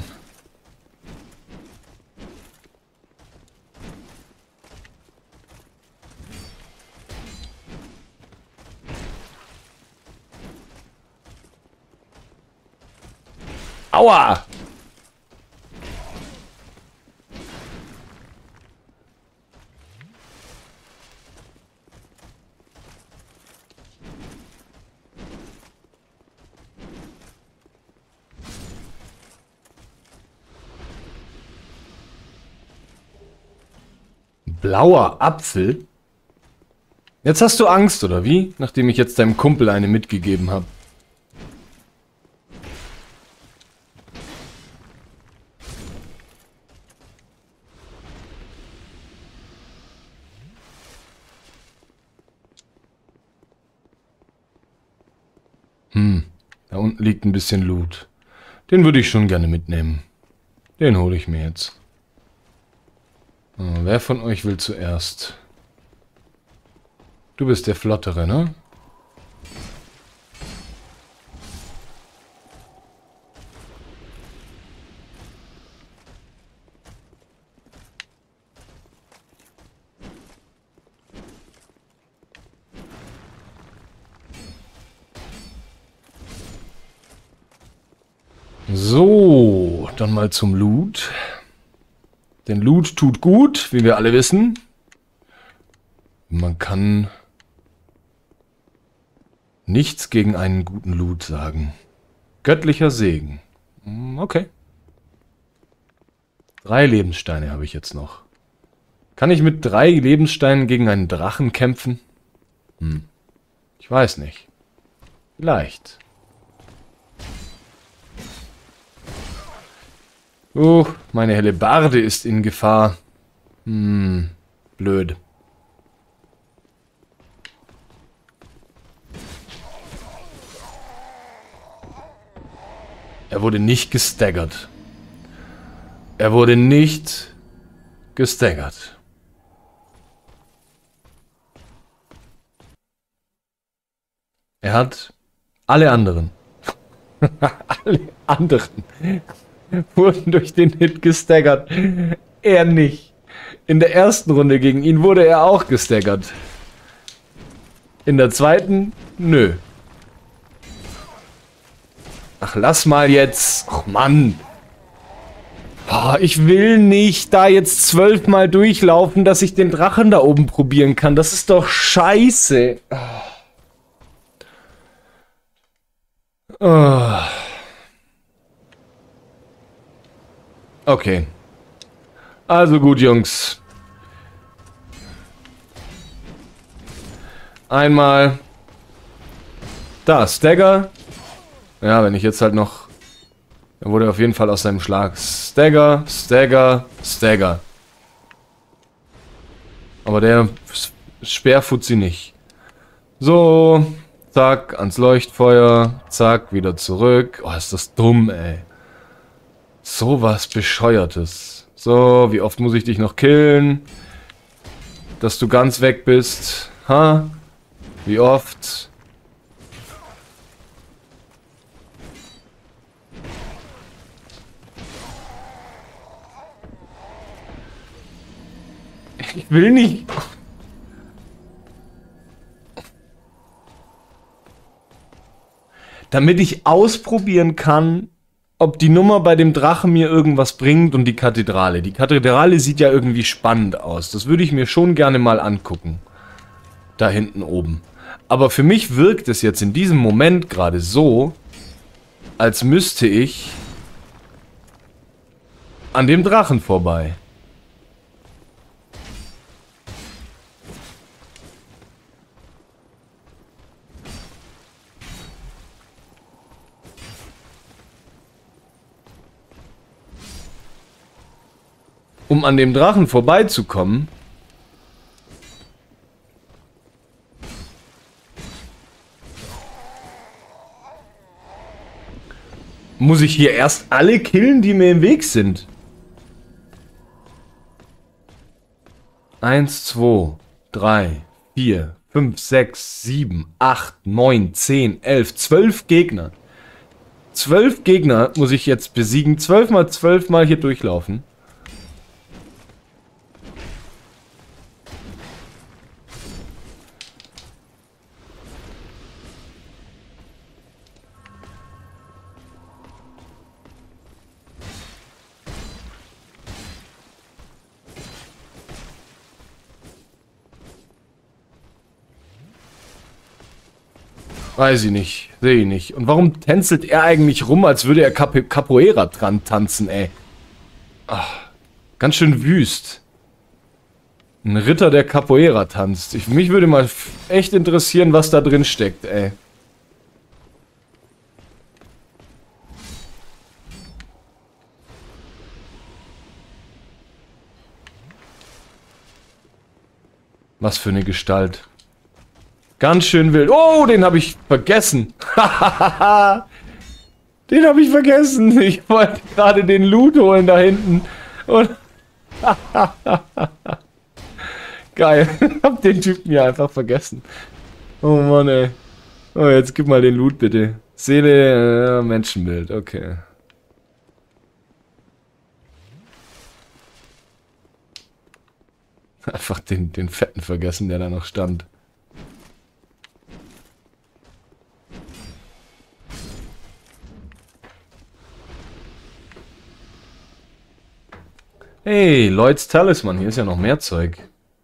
Aua! Blauer Apfel? Jetzt hast du Angst, oder wie? Nachdem ich jetzt deinem Kumpel eine mitgegeben habe. Hm, da unten liegt ein bisschen Loot. Den würde ich schon gerne mitnehmen. Den hole ich mir jetzt. Oh, wer von euch will zuerst? Du bist der Flottere, ne? So, dann mal zum Loot. Denn Loot tut gut, wie wir alle wissen. Man kann nichts gegen einen guten Loot sagen. Göttlicher Segen. Okay. Drei Lebenssteine habe ich jetzt noch. Kann ich mit drei Lebenssteinen gegen einen Drachen kämpfen? Hm. Ich weiß nicht. Vielleicht. Oh, meine Hellebarde ist in Gefahr. Hm, blöd. Er wurde nicht gestaggert. Er wurde nicht gestaggert. Er hat alle anderen. alle anderen wurden durch den Hit gestaggert. Er nicht. In der ersten Runde gegen ihn wurde er auch gestaggert. In der zweiten, nö. Ach, lass mal jetzt. Ach, Mann. Oh, ich will nicht da jetzt zwölfmal durchlaufen, dass ich den Drachen da oben probieren kann. Das ist doch scheiße. Oh. Okay. Also gut, Jungs. Einmal. Da, Stagger. Ja, wenn ich jetzt halt noch... Er wurde auf jeden Fall aus seinem Schlag. Stagger, Stagger, Stagger. Aber der Speerfut sie nicht. So. Zack, ans Leuchtfeuer. Zack, wieder zurück. Oh, ist das dumm, ey. So was Bescheuertes. So, wie oft muss ich dich noch killen? Dass du ganz weg bist. Ha? Wie oft? Ich will nicht. Damit ich ausprobieren kann, ob die Nummer bei dem Drachen mir irgendwas bringt und die Kathedrale. Die Kathedrale sieht ja irgendwie spannend aus. Das würde ich mir schon gerne mal angucken. Da hinten oben. Aber für mich wirkt es jetzt in diesem Moment gerade so, als müsste ich an dem Drachen vorbei. Um an dem Drachen vorbeizukommen, muss ich hier erst alle killen, die mir im Weg sind. Eins, zwei, drei, vier, fünf, sechs, sieben, acht, neun, zehn, elf, zwölf Gegner. Zwölf Gegner muss ich jetzt besiegen. Zwölf mal zwölf mal hier durchlaufen. Weiß ich nicht. Sehe ich nicht. Und warum tänzelt er eigentlich rum, als würde er Cap Capoeira dran tanzen, ey? Ach, ganz schön wüst. Ein Ritter, der Capoeira tanzt. Ich, mich würde mal echt interessieren, was da drin steckt, ey. Was für eine Gestalt. Ganz schön wild. Oh, den habe ich vergessen. Den habe ich vergessen. Ich wollte gerade den Loot holen da hinten. Und geil. Hab den Typen ja einfach vergessen. Oh Mann, ey. Oh, jetzt gib mal den Loot bitte. Seele, äh, Menschenbild. Okay. Einfach den, den Fetten vergessen, der da noch stand. Hey, Lloyds Talisman, hier ist ja noch mehr Zeug.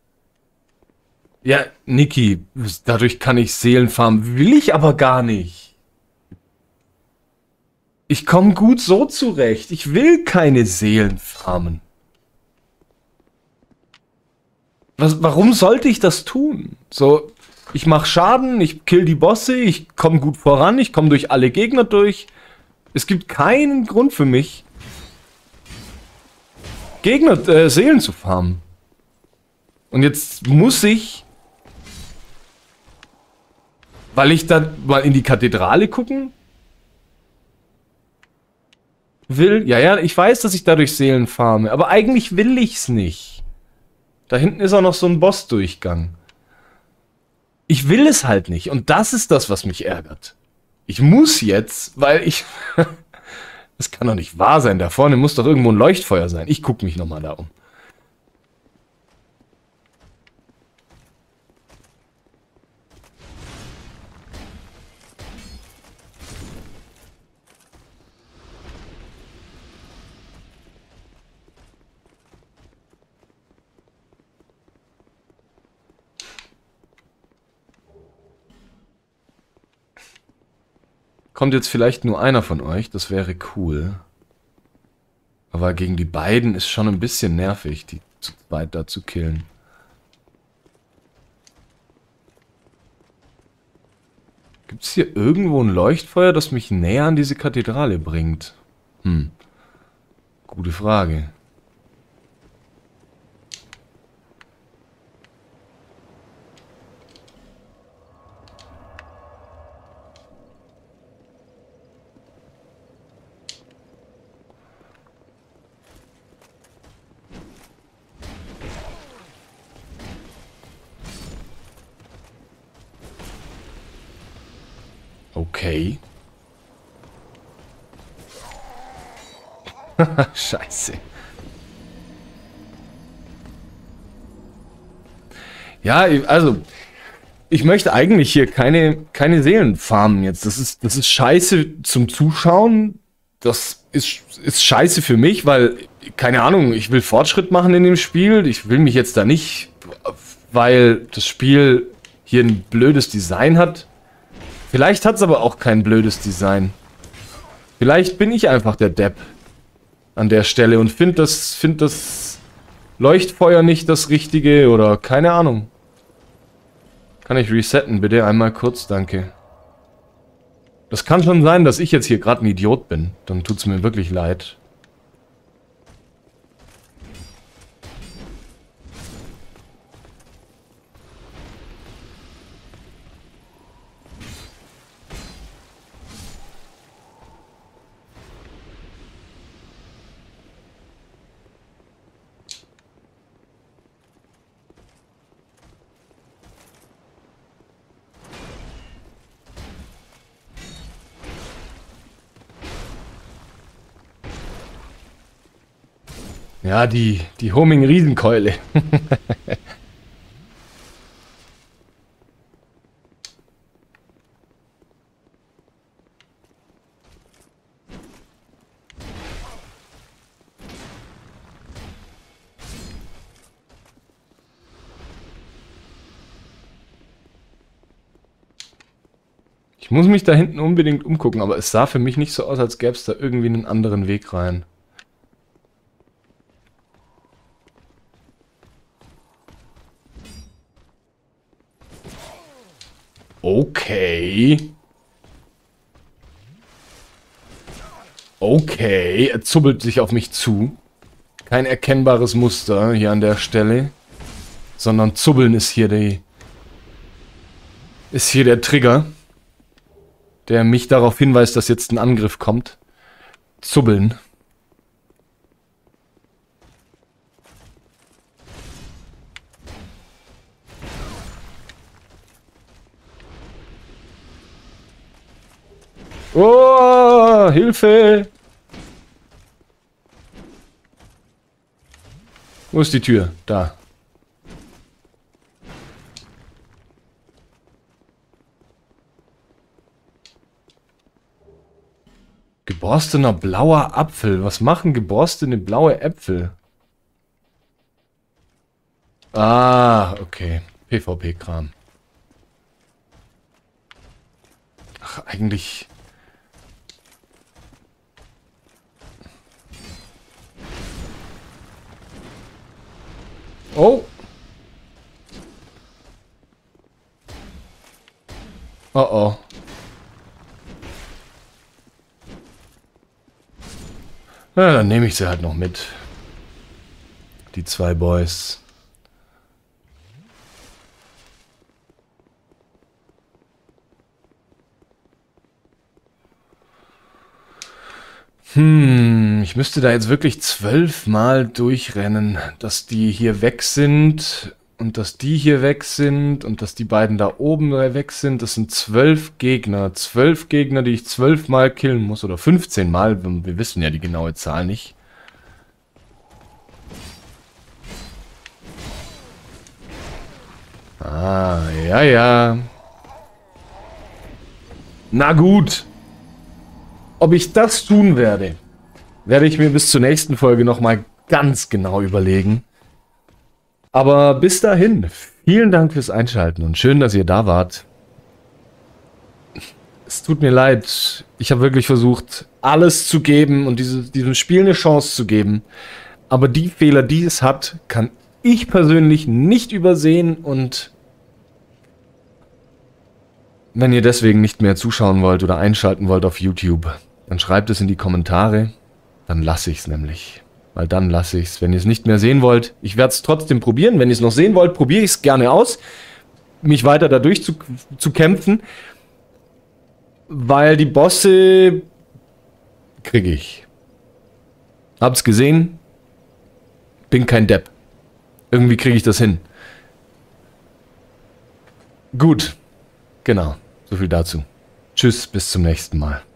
Ja, Niki, dadurch kann ich Seelen farmen. Will ich aber gar nicht. Ich komme gut so zurecht. Ich will keine Seelen farmen. Was, warum sollte ich das tun? So, ich mache Schaden, ich kill die Bosse, ich komme gut voran, ich komme durch alle Gegner durch. Es gibt keinen Grund für mich, Gegner, äh, Seelen zu farmen. Und jetzt muss ich, weil ich da mal in die Kathedrale gucken will. Ja, ja, ich weiß, dass ich dadurch Seelen farme, aber eigentlich will ich's nicht. Da hinten ist auch noch so ein Bossdurchgang. Ich will es halt nicht. Und das ist das, was mich ärgert. Ich muss jetzt, weil ich... Das kann doch nicht wahr sein. Da vorne muss doch irgendwo ein Leuchtfeuer sein. Ich gucke mich nochmal da um. Kommt jetzt vielleicht nur einer von euch, das wäre cool. Aber gegen die beiden ist schon ein bisschen nervig, die zu zweit da zu killen. Gibt es hier irgendwo ein Leuchtfeuer, das mich näher an diese Kathedrale bringt? Hm. Gute Frage. Okay. Scheiße. Ja, also ich möchte eigentlich hier keine keine Seelen farmen jetzt. Das ist das ist scheiße zum Zuschauen. Das ist ist scheiße für mich, weil keine Ahnung, ich will Fortschritt machen in dem Spiel. Ich will mich jetzt da nicht, weil das Spiel hier ein blödes Design hat. Vielleicht hat es aber auch kein blödes Design. Vielleicht bin ich einfach der Depp an der Stelle und finde das, find das Leuchtfeuer nicht das Richtige oder keine Ahnung. Kann ich resetten, bitte? Einmal kurz, danke. Das kann schon sein, dass ich jetzt hier gerade ein Idiot bin. Dann tut es mir wirklich leid. Ja, die, die Homing-Riesenkeule. Ich muss mich da hinten unbedingt umgucken, aber es sah für mich nicht so aus, als gäbe es da irgendwie einen anderen Weg rein. Okay. Okay, er zubbelt sich auf mich zu. Kein erkennbares Muster hier an der Stelle. Sondern zubbeln ist hier die... Ist hier der Trigger. der mich darauf hinweist, dass jetzt ein Angriff kommt. Zubbeln. Oh, Hilfe! Wo ist die Tür? Da. Geborstener blauer Apfel. Was machen geborstene blaue Äpfel? Ah, okay. PvP-Kram. Ach, eigentlich... Oh! Oh oh. Na, dann nehme ich sie halt noch mit. Die zwei Boys. Hm, ich müsste da jetzt wirklich zwölfmal durchrennen, dass die hier weg sind und dass die hier weg sind und dass die beiden da oben weg sind. Das sind zwölf Gegner. Zwölf Gegner, die ich zwölfmal killen muss oder fünfzehn Mal. Wir wissen ja die genaue Zahl nicht. Ah, ja, ja. Na gut. Ob ich das tun werde, werde ich mir bis zur nächsten Folge nochmal ganz genau überlegen. Aber bis dahin, vielen Dank fürs Einschalten und schön, dass ihr da wart. Es tut mir leid, ich habe wirklich versucht, alles zu geben und diese, diesem Spiel eine Chance zu geben. Aber die Fehler, die es hat, kann ich persönlich nicht übersehen und... Wenn ihr deswegen nicht mehr zuschauen wollt oder einschalten wollt auf YouTube, dann schreibt es in die Kommentare, dann lasse ich es nämlich. Weil dann lasse ich es. Wenn ihr es nicht mehr sehen wollt, ich werde es trotzdem probieren. Wenn ihr es noch sehen wollt, probiere ich es gerne aus, mich weiter dadurch zu, zu kämpfen. Weil die Bosse kriege ich. Habt's gesehen? Bin kein Depp. Irgendwie kriege ich das hin. Gut. Genau. So viel dazu. Tschüss, bis zum nächsten Mal.